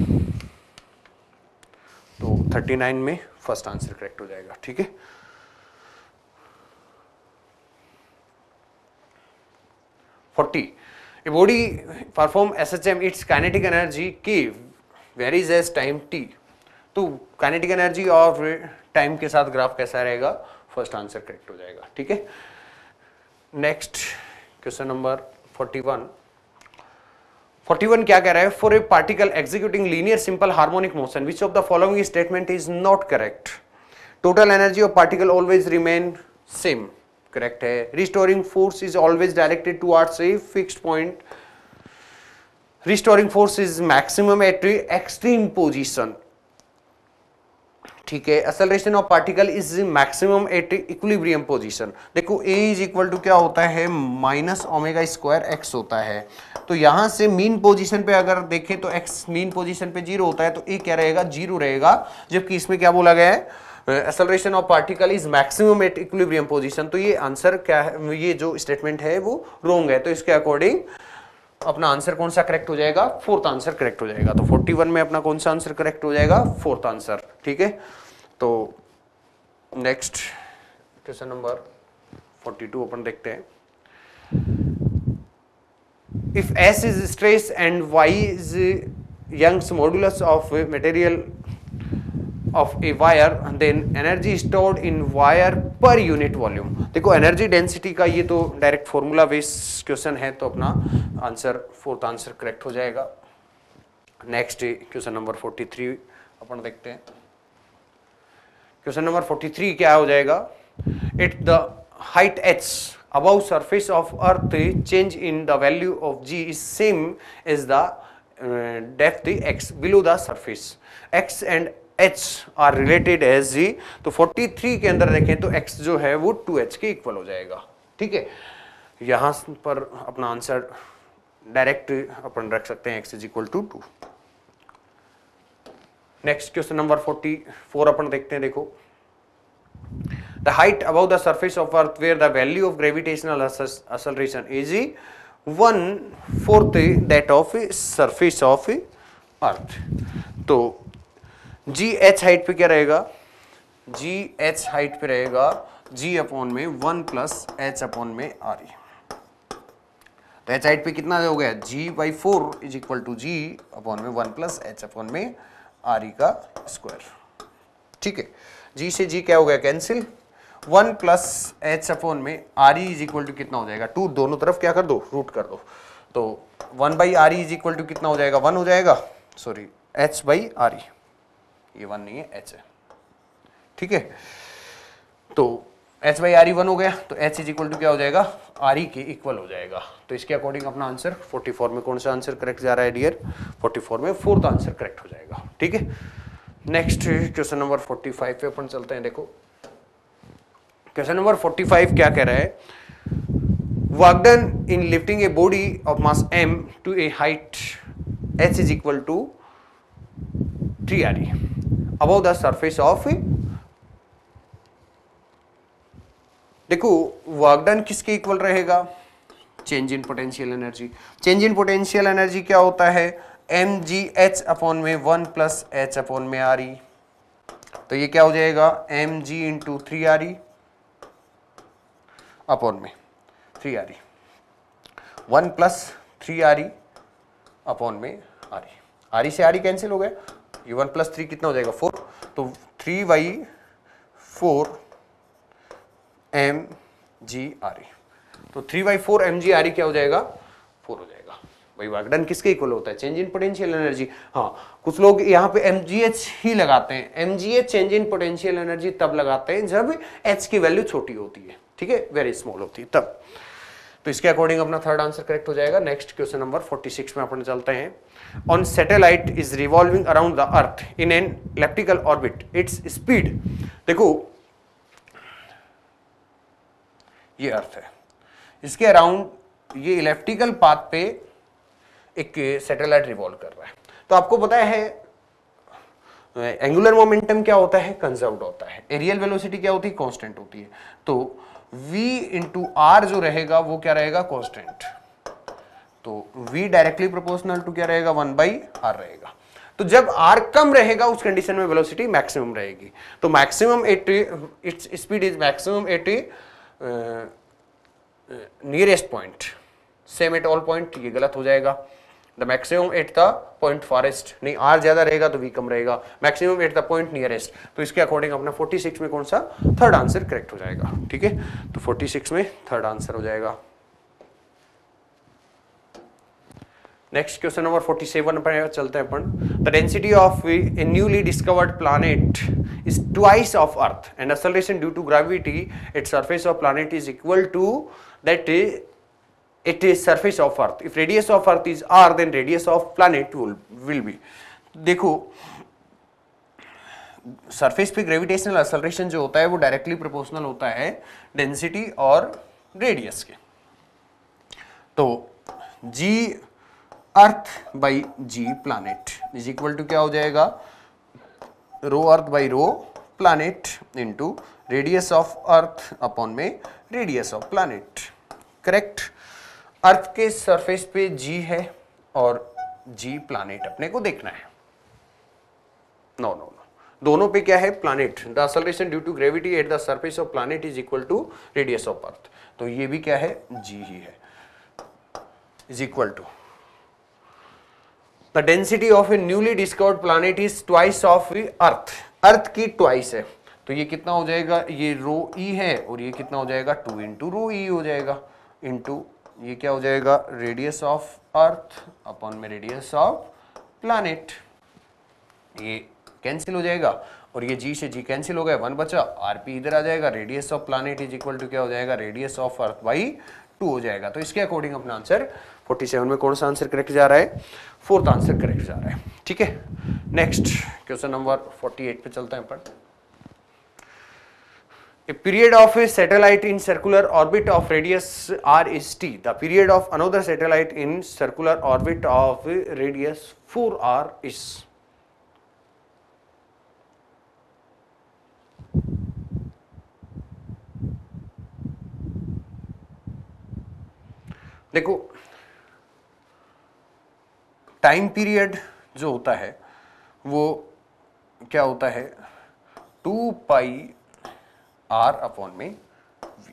तो 39 में फर्स्ट आंसर करेक्ट हो जाएगा। ठीक है, A body perform SHM, its kinetic energy K varies as time t। तो काइनेटिक एनर्जी और टाइम के साथ ग्राफ कैसा रहेगा, फर्स्ट आंसर करेक्ट हो जाएगा। ठीक है, नेक्स्ट क्वेश्चन नंबर 41 क्या कह रहा है, for a particle executing linear simple harmonic motion which of the following statement is not correct, total energy of particle always remain same, correct है, restoring force is always directed towards a fixed point, restoring force is maximum at extreme position. ठीक है, acceleration of particle is maximum at equilibrium position. देखो a is equal to क्या होता है, minus omega square x होता है, तो यहां से मीन पोजीशन पे अगर देखें तो x मीन पोजीशन पे 0 होता है, तो a क्या रहेगा 0 रहेगा, जबकि इसमें क्या बोला गया है acceleration of particle is maximum at equilibrium position. तो ये आंसर क्या है, ये जो स्टेटमेंट है वो रॉन्ग है। तो इसके अकॉर्डिंग अपना आंसर कौन सा करेक्ट हो जाएगा, फोर्थ आंसर करेक्ट हो जाएगा। तो 41 में अपना कौन सा आंसर करेक्ट हो जाएगा, फोर्थ आंसर। ठीक है, तो नेक्स्ट क्वेश्चन नंबर 42 अपन देखते हैं। If S is stress and Y is Young's modulus of material of a wire, then energy stored in wire per unit volume। देखो एनर्जी डेंसिटी का ये तो डायरेक्ट फॉर्मूला बेस्ड क्वेश्चन है, तो अपना answer fourth answer correct हो जाएगा। Next question number 43 अपन देखते हैं। क्वेश्चन नंबर 43 क्या हो जाएगा, it the height h above surface of earth change in the value of g is same as the depth x below the surface। x and h are related as g। तो 43 के अंदर देखें तो x जो है वो 2h के equal हो जाएगा। ठीक है, यहां पर अपना आंसर डायरेक्ट अपन रख सकते हैं, x is equal to 2। Next question number 44 अपन देखते हैं। देखो, the height above the surface of earth where the value of gravitational acceleration is 1/4 that of surface of earth। तो जी एच हाइट पे क्या रहेगा, जी एच हाइट पे रहेगा जी अपॉन में 1 प्लस एच अपॉन में आर ई। तो एच हाइट पे कितना हो गया, G by 4 is equal to G upon में 1 प्लस एच अपॉन में आर ई का स्क्वायर। ठीक है, जी से जी क्या हो गया, कैंसिल। 1 प्लस एच अपॉन में R E is equal to कितना हो जाएगा, 2, दोनों तरफ क्या कर दो, रूट कर दो। तो 1 by R E is equal to कितना हो जाएगा, 1 हो जाएगा, sorry H by R E, ये 1 नहीं है एच है। ठीक है, तो एच बाई आर ई 1 हो गया, तो एच इज इक्वल टू क्या हो जाएगा, आर ई के इक्वल हो जाएगा। तो इसके अकॉर्डिंग अपना आंसर 44 में कौन सा आंसर करेक्ट जा रहा है डियर, 44 में फोर्थ आंसर करेक्ट हो जाएगा। ठीक है, नेक्स्ट क्वेश्चन नंबर 45 पे अपन चलते हैं। देखो क्वेश्चन नंबर 45 क्या कह रहा है, work done in lifting a body of mass m to a height h is equal to 3 r e above the surface of. देखो वर्क डन किसके इक्वल रहेगा, change in potential energy. Change in potential energy क्या होता है, M G H upon में 1 plus H upon में R E. तो ये क्या हो जाएगा, M G into 3 R E upon में 3 R E, 1 plus 3 R E upon में आर ई। आर ई से आर ई कैंसिल हो गया, ये 1 प्लस 3 कितना हो जाएगा, 4। तो 3/4 एम जी आर ई। तो 3/4 एम जी आर ई क्या हो जाएगा, 4 हो जाएगा। भाई वर्क डन किसके इक्वल होता है, चेंज इन पोटेंशियल एनर्जी। हाँ, कुछ लोग यहाँ पे mgh ही लगाते हैं, mgh change in potential energy तब लगाते हैं जब h की वैल्यू छोटी होती है, ठीक है, वेरी स्मॉल होती है तब। तो इसके अकॉर्डिंग अपना थर्ड आंसर करेक्ट हो जाएगा। नेक्स्ट क्वेश्चन नंबर 46 में अपन चलते हैं। On satellite is revolving around the earth in an elliptical orbit, its speed. देखो ये अर्थ है, इसके अराउंड ये इलेप्टिकल पाथ पे एक सैटेलाइट रिवॉल्व कर रहा है। तो आपको पता है एंगुलर मोमेंटम क्या होता है, कंजर्व्ड होता है। एरियल वेलोसिटी क्या होती है, कांस्टेंट होती है। तो v इंटू आर जो रहेगा वो क्या रहेगा, कांस्टेंट। तो v डायरेक्टली प्रोपोर्शनल टू क्या रहेगा, 1/r रहेगा। तो जब r कम रहेगा उस कंडीशन में वेलोसिटी मैक्सिमम रहेगी। तो maximum at its speed is maximum at nearest point, same at all point, ये गलत हो जाएगा। The maximum at the point farthest, नहीं आर ज्यादा रहेगा तो वी कम रहेगा, maximum at the point nearest. तो इसके अकॉर्डिंग अपना 46 में कौन सा थर्ड आंसर करेक्ट हो जाएगा। ठीक है, तो 46 में थर्ड आंसर हो जाएगा। नेक्स्ट क्वेश्चन नंबर 47 पर चलते हैं अपन। The density of a newly discovered planet is twice of earth and acceleration due to gravity at surface of planet is equal to that it is surface of earth. If radius of earth is r, then radius of planet will be। देखो surface पे gravitational acceleration जो होता है वो directly proportional होता है density और radius के। तो g earth by g planet is equal to क्या हो जाएगा, rho earth by rho planet into radius of earth upon में radius of planet. Correct. Earth के सरफेस पे g है और g प्लैनेट अपने को देखना है। नो नो नो, दोनों पे क्या है? Planet. The acceleration due to gravity at the surface of planet is equal to radius of earth. तो ये भी क्या है? g ही है, is equal to the density of a newly discovered planet is twice of earth. Earth की twice है, तो ये कितना हो जाएगा? ये रो ई है और ये कितना हो जाएगा? 2 इंटू रो ई हो जाएगा, इंटू ये क्या हो जाएगा? रेडियस ऑफ अर्थ अपॉन में रेडियस ऑफ प्लैनेट। ये कैंसिल हो जाएगा और ये g से g कैंसिल हो गया, 1 बचा, rp इधर आ जाएगा, radius of planet is equal to क्या हो जाएगा? रेडियस ऑफ अर्थ बाई 2 हो जाएगा। तो इसके अकॉर्डिंग अपना आंसर 47 में कौन सा आंसर करेक्ट जा रहा है? फोर्थ आंसर करेक्ट जा रहा है। ठीक है, नेक्स्ट क्वेश्चन नंबर 48 पे चलते हैं अपन। A period of a satellite in circular orbit of radius r is t. The period of another satellite in circular orbit of radius 4r is. देखो, टाइम पीरियड जो होता है वो क्या होता है? 2 पाई आर अपॉन में वी।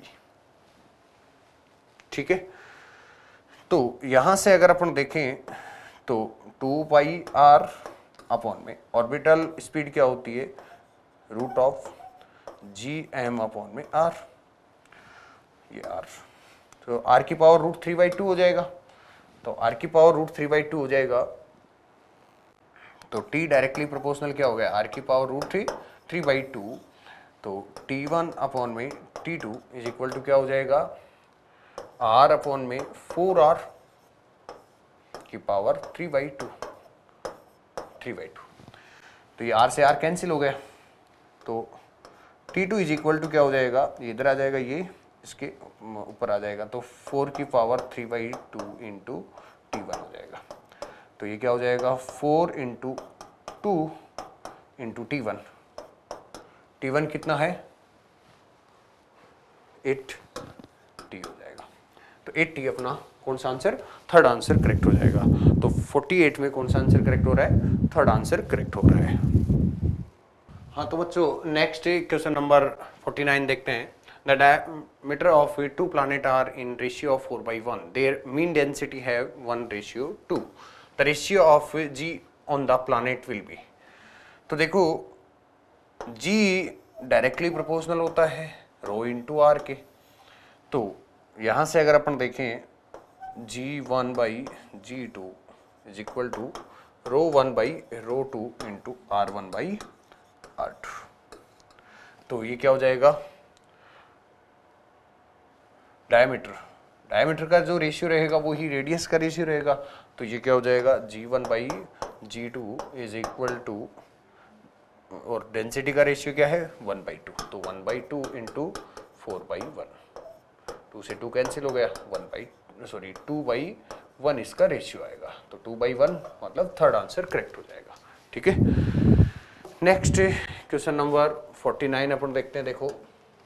ठीक है, तो यहां से अगर अपन देखें तो 2 पाई आर अपॉन में ऑर्बिटल स्पीड क्या होती है? Root of G M upon में आर। ये आर, तो आर की पावर रूट 3/2 हो जाएगा। तो आर की पावर रूट 3/2 हो जाएगा, तो टी डायरेक्टली प्रोपोर्शनल क्या हो गया? आर की पावर रूट 3/2। तो T1 अपॉन में T2 इज इक्वल टू क्या हो जाएगा? R अपॉन में 4R की पावर 3/2। तो ये R से R कैंसिल हो गया, तो T2 इज इक्वल टू क्या हो जाएगा? ये इधर आ जाएगा, ये इसके ऊपर आ जाएगा, तो 4 की पावर 3/2 इंटू T1 हो जाएगा। तो ये क्या हो जाएगा? 4 इंटू 2 इंटू T1। T1 कितना है? 8T हो जाएगा। तो 8T अपना कौन सा आंसर? थर्ड आंसर करेक्ट हो जाएगा। तो 48 में कौन सा आंसर करेक्ट हो रहा है? थर्ड आंसर करेक्ट हो रहा है। हाँ, तो बच्चों नेक्स्ट क्वेश्चन नंबर 49 देखते हैं। The diameter of two planets are in ratio of 4/1. Their mean density have 1:2. The ratio of G on the planet will be. तो देखो, G डायरेक्टली प्रोपोर्शनल होता है रो इंटू आर के। तो यहां से अगर अपन देखें G1/G2 is equal to rho 1/रो2 इंटू R1/R2। तो ये क्या हो जाएगा? डायमीटर का जो रेशियो रहेगा वो ही रेडियस का रेशियो रहेगा। तो ये क्या हो जाएगा? G1/G2 इज इक्वल टू, और डेंसिटी का रेशियो क्या है? 1/2। तो 1/2 इंटू 4/1। 2 से 2 कैंसिल हो गया, 2/1 इसका रेशियो आएगा। तो 2/1 मतलब थर्ड आंसर करेक्ट हो जाएगा। ठीक है, नेक्स्ट क्वेश्चन नंबर 49 अपन देखते हैं। देखो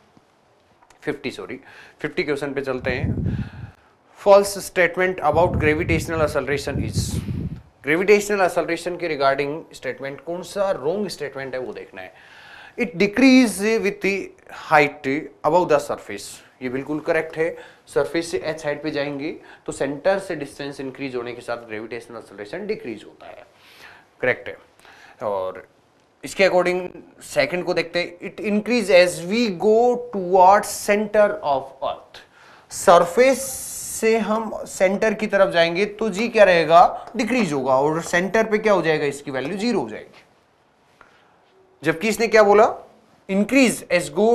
50 क्वेश्चन पे चलते हैं। False statement about gravitational acceleration is. Gravitational acceleration के रिगार्डिंग स्टेटमेंट कौन सा रॉन्ग स्टेटमेंट है वो देखना है। It decrease with height above the surface. ये बिल्कुल करेक्ट है। सरफेस से h हाइट पे जाएंगे तो सेंटर से डिस्टेंस इंक्रीज होने के साथ ग्रेविटेशनल एक्सेलरेशन डिक्रीज होता है। करेक्ट है। और इसके अकॉर्डिंग सेकंड को देखते हैं। It increase as we go towards centre of earth. Surface से हम सेंटर की तरफ जाएंगे तो जी क्या रहेगा? डिक्रीज होगा, और सेंटर पे क्या हो जाएगा? इसकी वैल्यू 0 हो जाएगी। जबकि इसने क्या बोला? Increase as go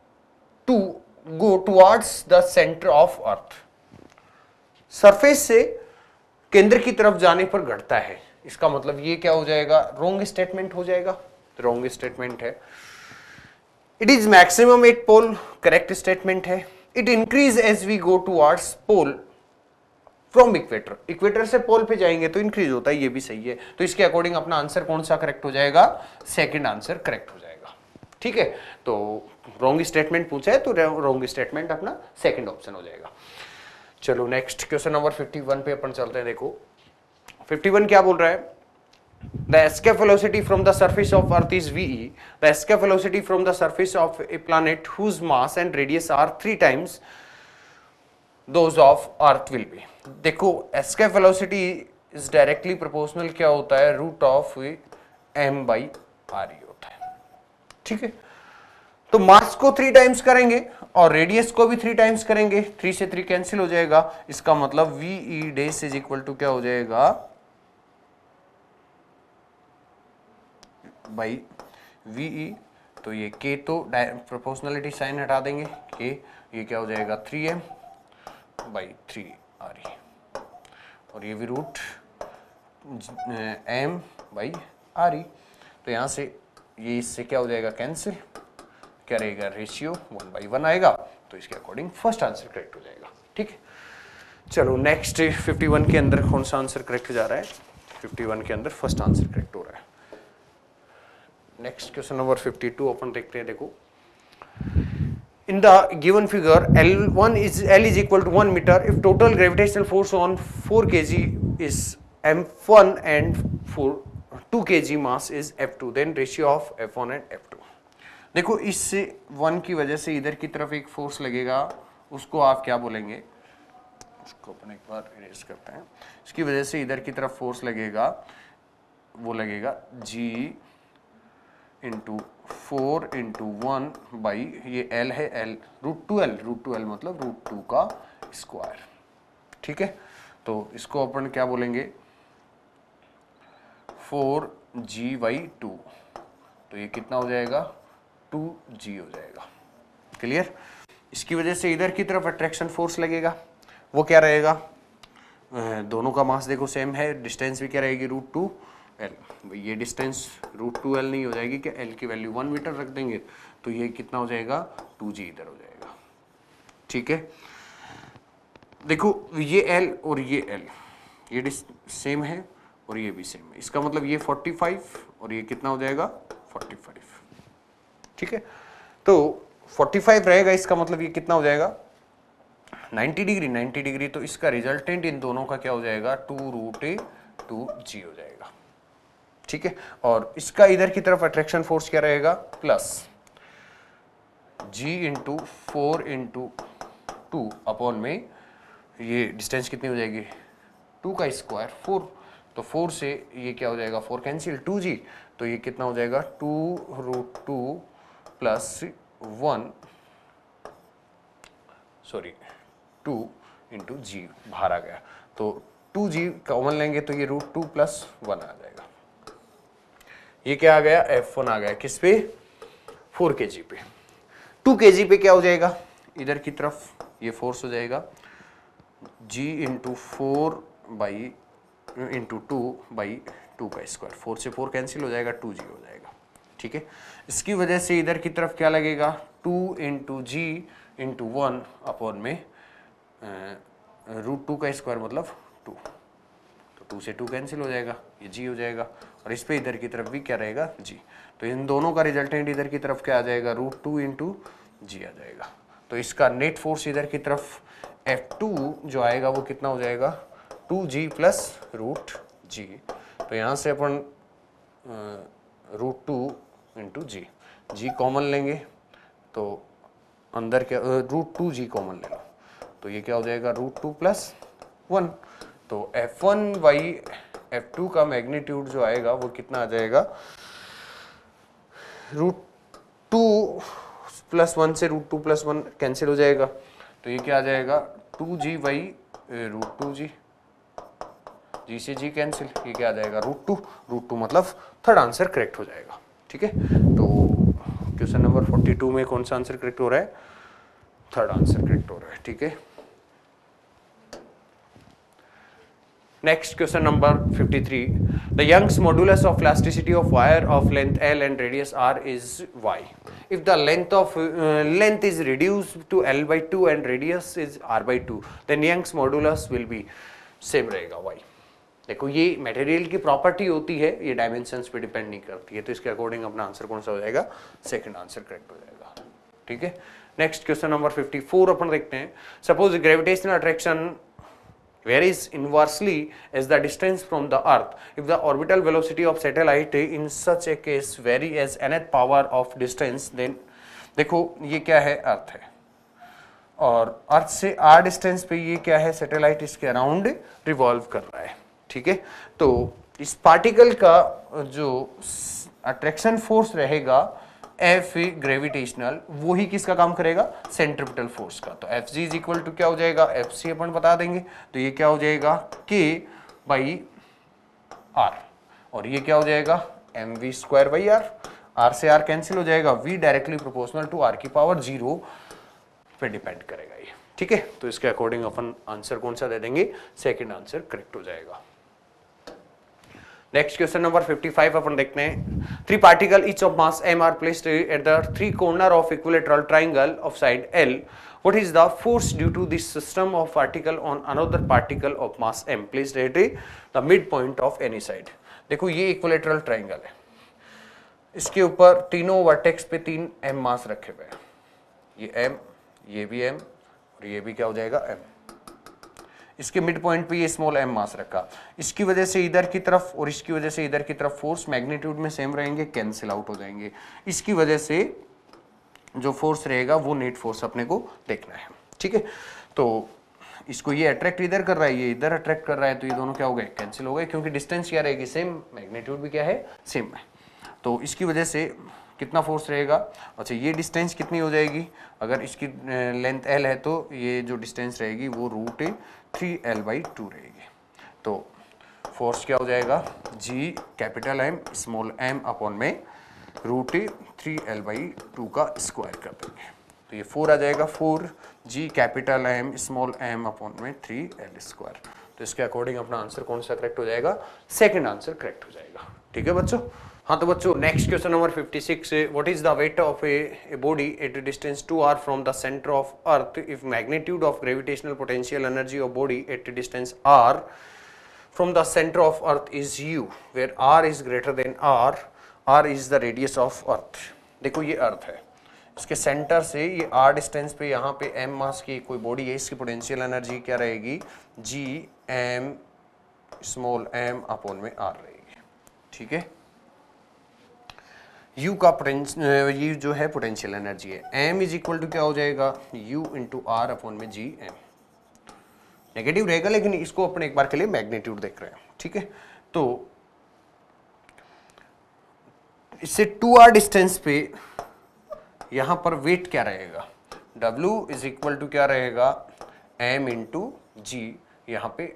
towards the centre of earth. Surface से केंद्र की तरफ जाने पर घटता है। इसका मतलब ये क्या हो जाएगा? रॉन्ग स्टेटमेंट हो जाएगा। रॉन्ग स्टेटमेंट है। It is maximum at pole, correct statement है। It increase as we go towards pole from equator. Equator से पोल पे जाएंगे तो इंक्रीज होता है, ये भी सही है। तो इसके अकॉर्डिंग अपना आंसर कौन सा करेक्ट हो जाएगा? सेकंड आंसर करेक्ट हो जाएगा। ठीक। ठीक है, तो रॉन्ग स्टेटमेंट पूछा है तो रॉन्ग स्टेटमेंट अपना सेकंड ऑप्शन हो जाएगा। चलो नेक्स्ट क्वेश्चन नंबर 51 पे अपन चलते हैं। देखो 51 क्या बोल रहा है, the escape velocity from the surface of earth is ve, the escape velocity from the surface of a planet whose mass and radius are 3 times those of earth will be। देखो escape velocity is directly proportional क्या होता है, root of m by r होता है, ठीक है। तो मास को 3 टाइम्स करेंगे और रेडियस को भी 3 टाइम्स करेंगे, 3 से 3 कैंसिल हो जाएगा, इसका मतलब V E dash is equal to क्या हो जाएगा बाई वी ई, तो ये के तो प्रोपोर्शनलिटी साइन हटा देंगे, के ये क्या हो जाएगा 3m बाई 3r और ये भी रूट m बाई r, तो यहाँ से ये इससे क्या हो जाएगा कैंसिल, क्या रहेगा रेशियो 1/1 आएगा, तो इसके अकॉर्डिंग फर्स्ट आंसर करेक्ट हो जाएगा, ठीक है। चलो नेक्स्ट 51 के अंदर कौन सा आंसर करेक्ट जा रहा है, 51 के अंदर फर्स्ट आंसर करेक्ट हो रहा है। नेक्स्ट क्वेश्चन नंबर 52 अपन देखते हैं। देखो in the given figure L is equal to 1 meter if total gravitational force on 4 kg is m1 and 2 kg mass is f2 then ratio of f1 and f2। देखो इससे 1 की वजह से इधर की तरफ एक फोर्स लगेगा, उसको आप क्या बोलेंगे, उसको अपन एक बार इरेज करते हैं, इसकी वजह से इधर की तरफ फोर्स लगेगा, वो लगेगा g इंटू 4 इंटू 1 बाई ये l है, l रूट टू एल मतलब रूट 2 का स्क्वायर, ठीक है। तो इसको अपन क्या बोलेंगे 4g/2, तो ये कितना हो जाएगा 2g हो जाएगा, क्लियर। इसकी वजह से इधर की तरफ अट्रैक्शन फोर्स लगेगा, वो क्या रहेगा, दोनों का मास देखो सेम है, डिस्टेंस भी क्या रहेगी √2l, ये डिस्टेंस √2l नहीं हो जाएगी कि l की वैल्यू 1 मीटर रख देंगे, तो ये कितना हो जाएगा 2g इधर हो जाएगा, ठीक है। देखो ये l और ये l ये सेम है और ये भी सेम है, इसका मतलब ये 45 और ये कितना हो जाएगा 45, ठीक है। तो 45 रहेगा, इसका मतलब ये कितना हो जाएगा 90 डिग्री, तो इसका रिजल्टेंट इन दोनों का क्या हो जाएगा 2√2g हो जाएगा, ठीक है। और इसका इधर की तरफ अट्रैक्शन फोर्स क्या रहेगा plus g into 4 into 2 upon में ये डिस्टेंस कितनी हो जाएगी 2 का स्क्वायर 4, तो 4 से ये क्या हो जाएगा 4 कैंसिल 2g, तो ये कितना हो जाएगा 2√2 प्लस 2 इंटू जी बाहर आ गया, तो 2g कॉमन लेंगे तो ये √2 प्लस 1 आ जाएगा, ये क्या आ गया f1 आ गया, किस पे 4 kg पे। 2 kg पे क्या हो जाएगा, इधर की तरफ ये फोर्स हो जाएगा g इंटू 4 बाई इंटू 2 का स्क्वायर, 4 से 4 कैंसिल हो जाएगा 2g हो जाएगा, ठीक है। इसकी वजह से इधर की तरफ क्या लगेगा 2 इंटू जी इंटू 1 अपॉन में √2 का स्क्वायर मतलब 2, तो 2 से 2 कैंसिल हो जाएगा, ये g हो जाएगा, और इस पे इधर की तरफ भी क्या रहेगा g, तो इन दोनों का रिजल्टेंट इधर की तरफ क्या आ जाएगा √2 इंटू जी आ जाएगा, तो इसका नेट फोर्स इधर की तरफ F2 जो आएगा वो कितना हो जाएगा 2g प्लस √g, तो यहाँ से अपन √2 इंटू जी कॉमन लेंगे, तो अंदर क्या √2g कॉमन ले लो, तो ये क्या हो जाएगा √2 प्लस 1, तो F1 बाई F2 का मैग्नीट्यूड जो आएगा वो कितना आ जाएगा √2 प्लस 1 से √2 प्लस 1 कैंसिल हो जाएगा, तो ये क्या आ जाएगा 2g बाई √2g, जी से जी कैंसिल, ये क्या आ जाएगा √2 मतलब थर्ड आंसर करेक्ट हो जाएगा, ठीक है। तो क्वेश्चन नंबर 42 में कौन सा आंसर करेक्ट हो रहा है, थर्ड आंसर करेक्ट हो रहा है, ठीक है। Next question number 53. The Young's modulus of elasticity of wire of length L and radius R is Y. If the length is reduced to L/2 and radius is R/2, then Young's modulus will be same रहेगा Y. देखो ये material की property होती है, ये dimensions पे depend नहीं करती है, तो इसके अकॉर्डिंग अपना आंसर कौन सा हो जाएगा, सेकंड आंसर करेक्ट हो जाएगा। ठीक है, नेक्स्ट क्वेश्चन नंबर 54 अपन देखते हैं। Suppose gravitational attraction varies inversely as the distance from the earth. If the orbital velocity of satellite in such a case vary as nth power of distance, then देखो ये क्या है, अर्थ है, और अर्थ से r डिस्टेंस पे ये क्या है, सैटेलाइट इसके अराउंड रिवॉल्व कर रहा है। ठीक है, तो इस पार्टिकल का जो अट्रैक्शन फोर्स रहेगा एफ ग्रेविटेशनल, वो ही किसका काम करेगा, सेंट्रिपिटल फोर्स का। तो F G is equal to क्या हो जाएगा, एफ सी अपन बता देंगे, तो ये क्या हो जाएगा, के बाई आर, और ये क्या हो जाएगा, M V square by R, R से आर कैंसिल हो जाएगा, V directly proportional to R की पावर 0 पे डिपेंड करेगा ये। ठीक है, तो इसके अकॉर्डिंग अपन आंसर कौन सा दे देंगे, सेकेंड आंसर करेक्ट हो जाएगा। नेक्स्ट क्वेश्चन नंबर 55 अपन देखते हैं। Three particle each of mass m are placed at the three corner of equilateral triangle of side L. What is the force due to this system of particle on another particle of mass m placed at the midpoint of any side? देखो ये equilateral triangle है, इसके ऊपर तीनों vertex पे 3 m मास रखे हुए हैं, ये m, ये भी m और ये भी क्या हो जाएगा m। इसके मिड पॉइंट पे ये स्मॉल m मास रखा, इसकी वजह से इधर की तरफ और इसकी वजह से इधर की तरफ फोर्स मैग्नीट्यूड में सेम रहेंगे, कैंसिल आउट हो जाएंगे। इसकी वजह से जो फोर्स रहेगा वो नेट फोर्स अपने को देखना है। ठीक है, तो इसको ये अट्रैक्ट इधर कर रहा है, ये इधर अट्रैक्ट कर रहा है, तो ये दोनों क्या हो गए, कैंसिल हो गए, क्योंकि डिस्टेंस क्या रहेगी, सेम, मैग्नीट्यूड भी क्या है, सेम है। तो इसकी वजह से कितना फोर्स रहेगा, अच्छा ये डिस्टेंस कितनी हो जाएगी, अगर इसकी लेंथ l है तो ये जो डिस्टेंस रहेगी वो रूट 3l/2 रहेगी। तो फोर्स क्या हो जाएगा, g capital M small m upon में रूट 3l/2 का स्क्वायर कर देंगे, तो ये 4 आ जाएगा, 4g capital M small m upon में 3l²। तो इसके अकॉर्डिंग अपना आंसर कौन सा करेक्ट हो जाएगा, सेकंड आंसर करेक्ट हो जाएगा। ठीक है बच्चों, हाँ तो बच्चों next question number 56, what is the weight of a body at distance 2r from the centre of earth if magnitude of gravitational potential energy of body at distance r from the centre of earth is u, where r is greater than r is the radius of अर्थ। देखो ये अर्थ है, इसके centre से ये r distance पे यहाँ पे m मास की कोई बॉडी है, इसकी पोटेंशियल एनर्जी क्या रहेगी, g m small m upon में r रहेगी। ठीक है, U का ये जो है पोटेंशियल एनर्जी है, m इज इक्वल टू क्या हो जाएगा, U इंटू आर अपॉन में जी एम। नेगेटिव रहेगा लेकिन इसको अपन एक बार के लिए मैग्नीट्यूड देख रहे हैं। ठीक है, तो इससे 2r डिस्टेंस पे यहां पर वेट क्या रहेगा, W इज इक्वल टू क्या रहेगा, m इंटू जी, यहाँ पे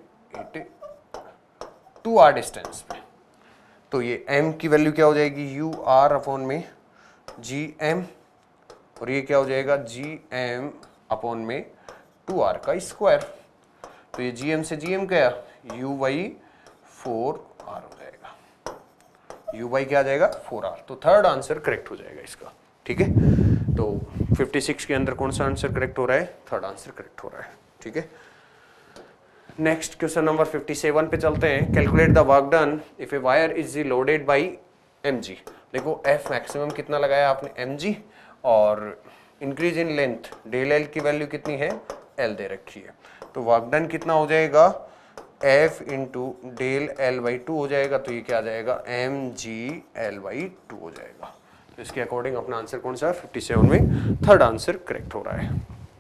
2r डिस्टेंस पे, तो ये m की वैल्यू क्या हो जाएगी, u r अपॉन में जी एम, और ये क्या हो जाएगा, जी एम अपॉन में 2r का स्क्वायर। तो ये जी एम से जी एम गया, u बाई 4r हो जाएगा, u बाई क्या आ जाएगा 4r। तो थर्ड आंसर करेक्ट हो जाएगा इसका। ठीक है, तो 56 के अंदर कौन सा आंसर करेक्ट हो रहा है, थर्ड आंसर करेक्ट हो रहा है। ठीक है, नेक्स्ट क्वेश्चन नंबर 57 पे चलते हैं। Calculate the work done if a wire is loaded by mg। देखो f मैक्सिमम कितना लगाया आपने, mg, और increase in length del l की वैल्यू कितनी है, l दे रखी है, तो वर्क डन कितना हो जाएगा, f इंटू डेल l/2 हो जाएगा, तो ये क्या आ जाएगा, mg l/2 हो जाएगा। तो इसके अकॉर्डिंग अपना आंसर कौन सा है, 57 में थर्ड आंसर करेक्ट हो रहा है।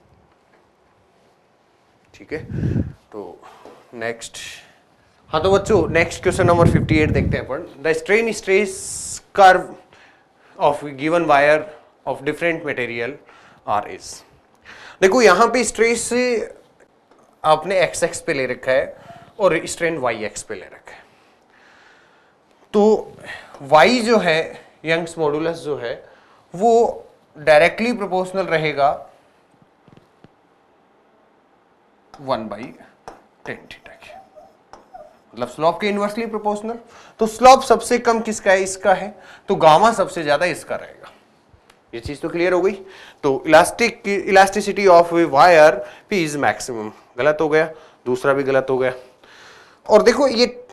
ठीक है, तो नेक्स्ट, हाँ तो बच्चों नेक्स्ट क्वेश्चन नंबर 58 देखते हैं अपन। The strain stress curve of given wire of different material are is. देखो यहाँ पे स्ट्रेस आपने एक्स एक्स पे ले रखा है और स्ट्रेन वाई एक्स पे ले रखा है, तो वाई जो है, यंग्स मॉडुलस जो है, वो डायरेक्टली प्रोपोर्शनल रहेगा 1/10 थीटा के, मतलब स्लोप के इनवर्सली प्रोपोर्शनल। तो स्लोप सबसे कम किसका है, इसका है, तो गामा सबसे ज्यादा इसका रहेगा। ये चीज तो क्लियर हो गई। तो elasticity of wire P is maximum, गलत हो गया, दूसरा भी गलत हो गया। और देखो ये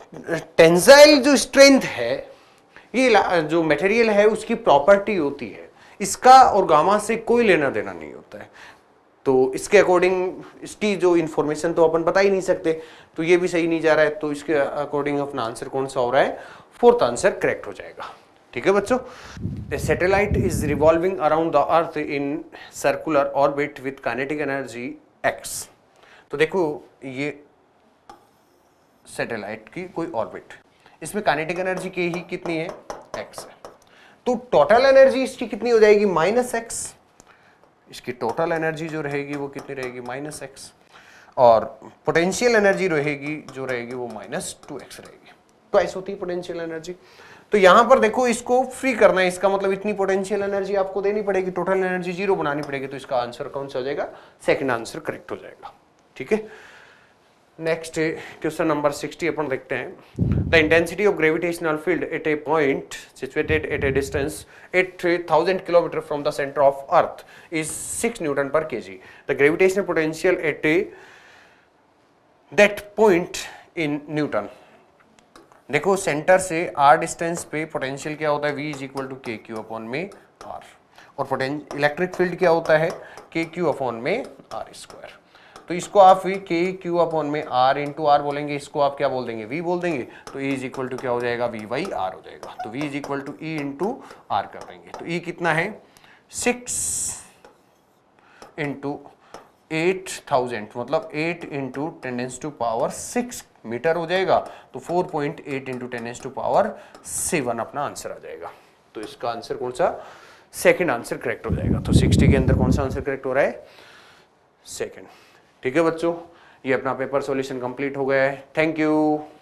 टेंसाइल जो स्ट्रेंथ है, ये जो मटेरियल है उसकी प्रॉपर्टी होती है, इसका और गामा से कोई लेना देना नहीं होता है। तो इसके अकॉर्डिंग इसकी जो इंफॉर्मेशन तो अपन बता ही नहीं सकते, तो ये भी सही नहीं जा रहा है, तो इसके अकॉर्डिंग अपना आंसर कौन सा हो रहा है, फोर्थ आंसर करेक्ट हो जाएगा। ठीक है बच्चों, a satellite is revolving around the earth in circular orbit with kinetic energy X. तो देखो ये सैटेलाइट की कोई ऑर्बिट, इसमें काइनेटिक एनर्जी की ही कितनी है, एक्स है, तो टोटल एनर्जी इसकी कितनी हो जाएगी, माइनस एक्स। इसकी टोटल एनर्जी जो रहेगी वो कितनी रहेगी, माइनस एक्स, और पोटेंशियल एनर्जी रहेगी जो रहेगी वो माइनस 2x रहेगी। तो ऐसी होती है पोटेंशियल एनर्जी। तो यहां पर देखो इसको फ्री करना है, इसका मतलब इतनी पोटेंशियल एनर्जी आपको देनी पड़ेगी, टोटल एनर्जी 0 बनानी पड़ेगी, तो इसका आंसर कौन सा हो जाएगा, सेकंड आंसर करेक्ट हो जाएगा। ठीक है, नेक्स्ट क्वेश्चन नंबर 60 अपन देखते हैं। The intensity of gravitational field at a point situated at a distance 8000 kilometre from the centre of earth is 6 newton per KG. The gravitational potential at a that point in newton. देखो centre से r distance पे potential क्या होता है, v is equal to K Q upon में r, और electric field क्या होता है, के क्यू अपॉन में r स्क्वायर। तो इसको आप v के क्यू अपॉन में r इंटू आर बोलेंगे, इसको आप क्या बोल देंगे, v बोल देंगे, तो e इज इक्वल टू क्या हो जाएगा, v बाई r हो जाएगा। तो v is equal to e into R कर देंगे, तो e कितना है, 6 इंटू 8000, मतलब 8 इंटू 10⁻⁶ मीटर हो जाएगा, तो 4.8 इंटू 10⁻⁷ अपना आंसर आ जाएगा। तो इसका आंसर कौन सा, सेकंड आंसर करेक्ट हो जाएगा। तो 60 के अंदर कौन सा आंसर करेक्ट हो रहा है, सेकंड। ठीक है बच्चों, ये अपना पेपर सॉल्यूशन कंप्लीट हो गया है। Thank you.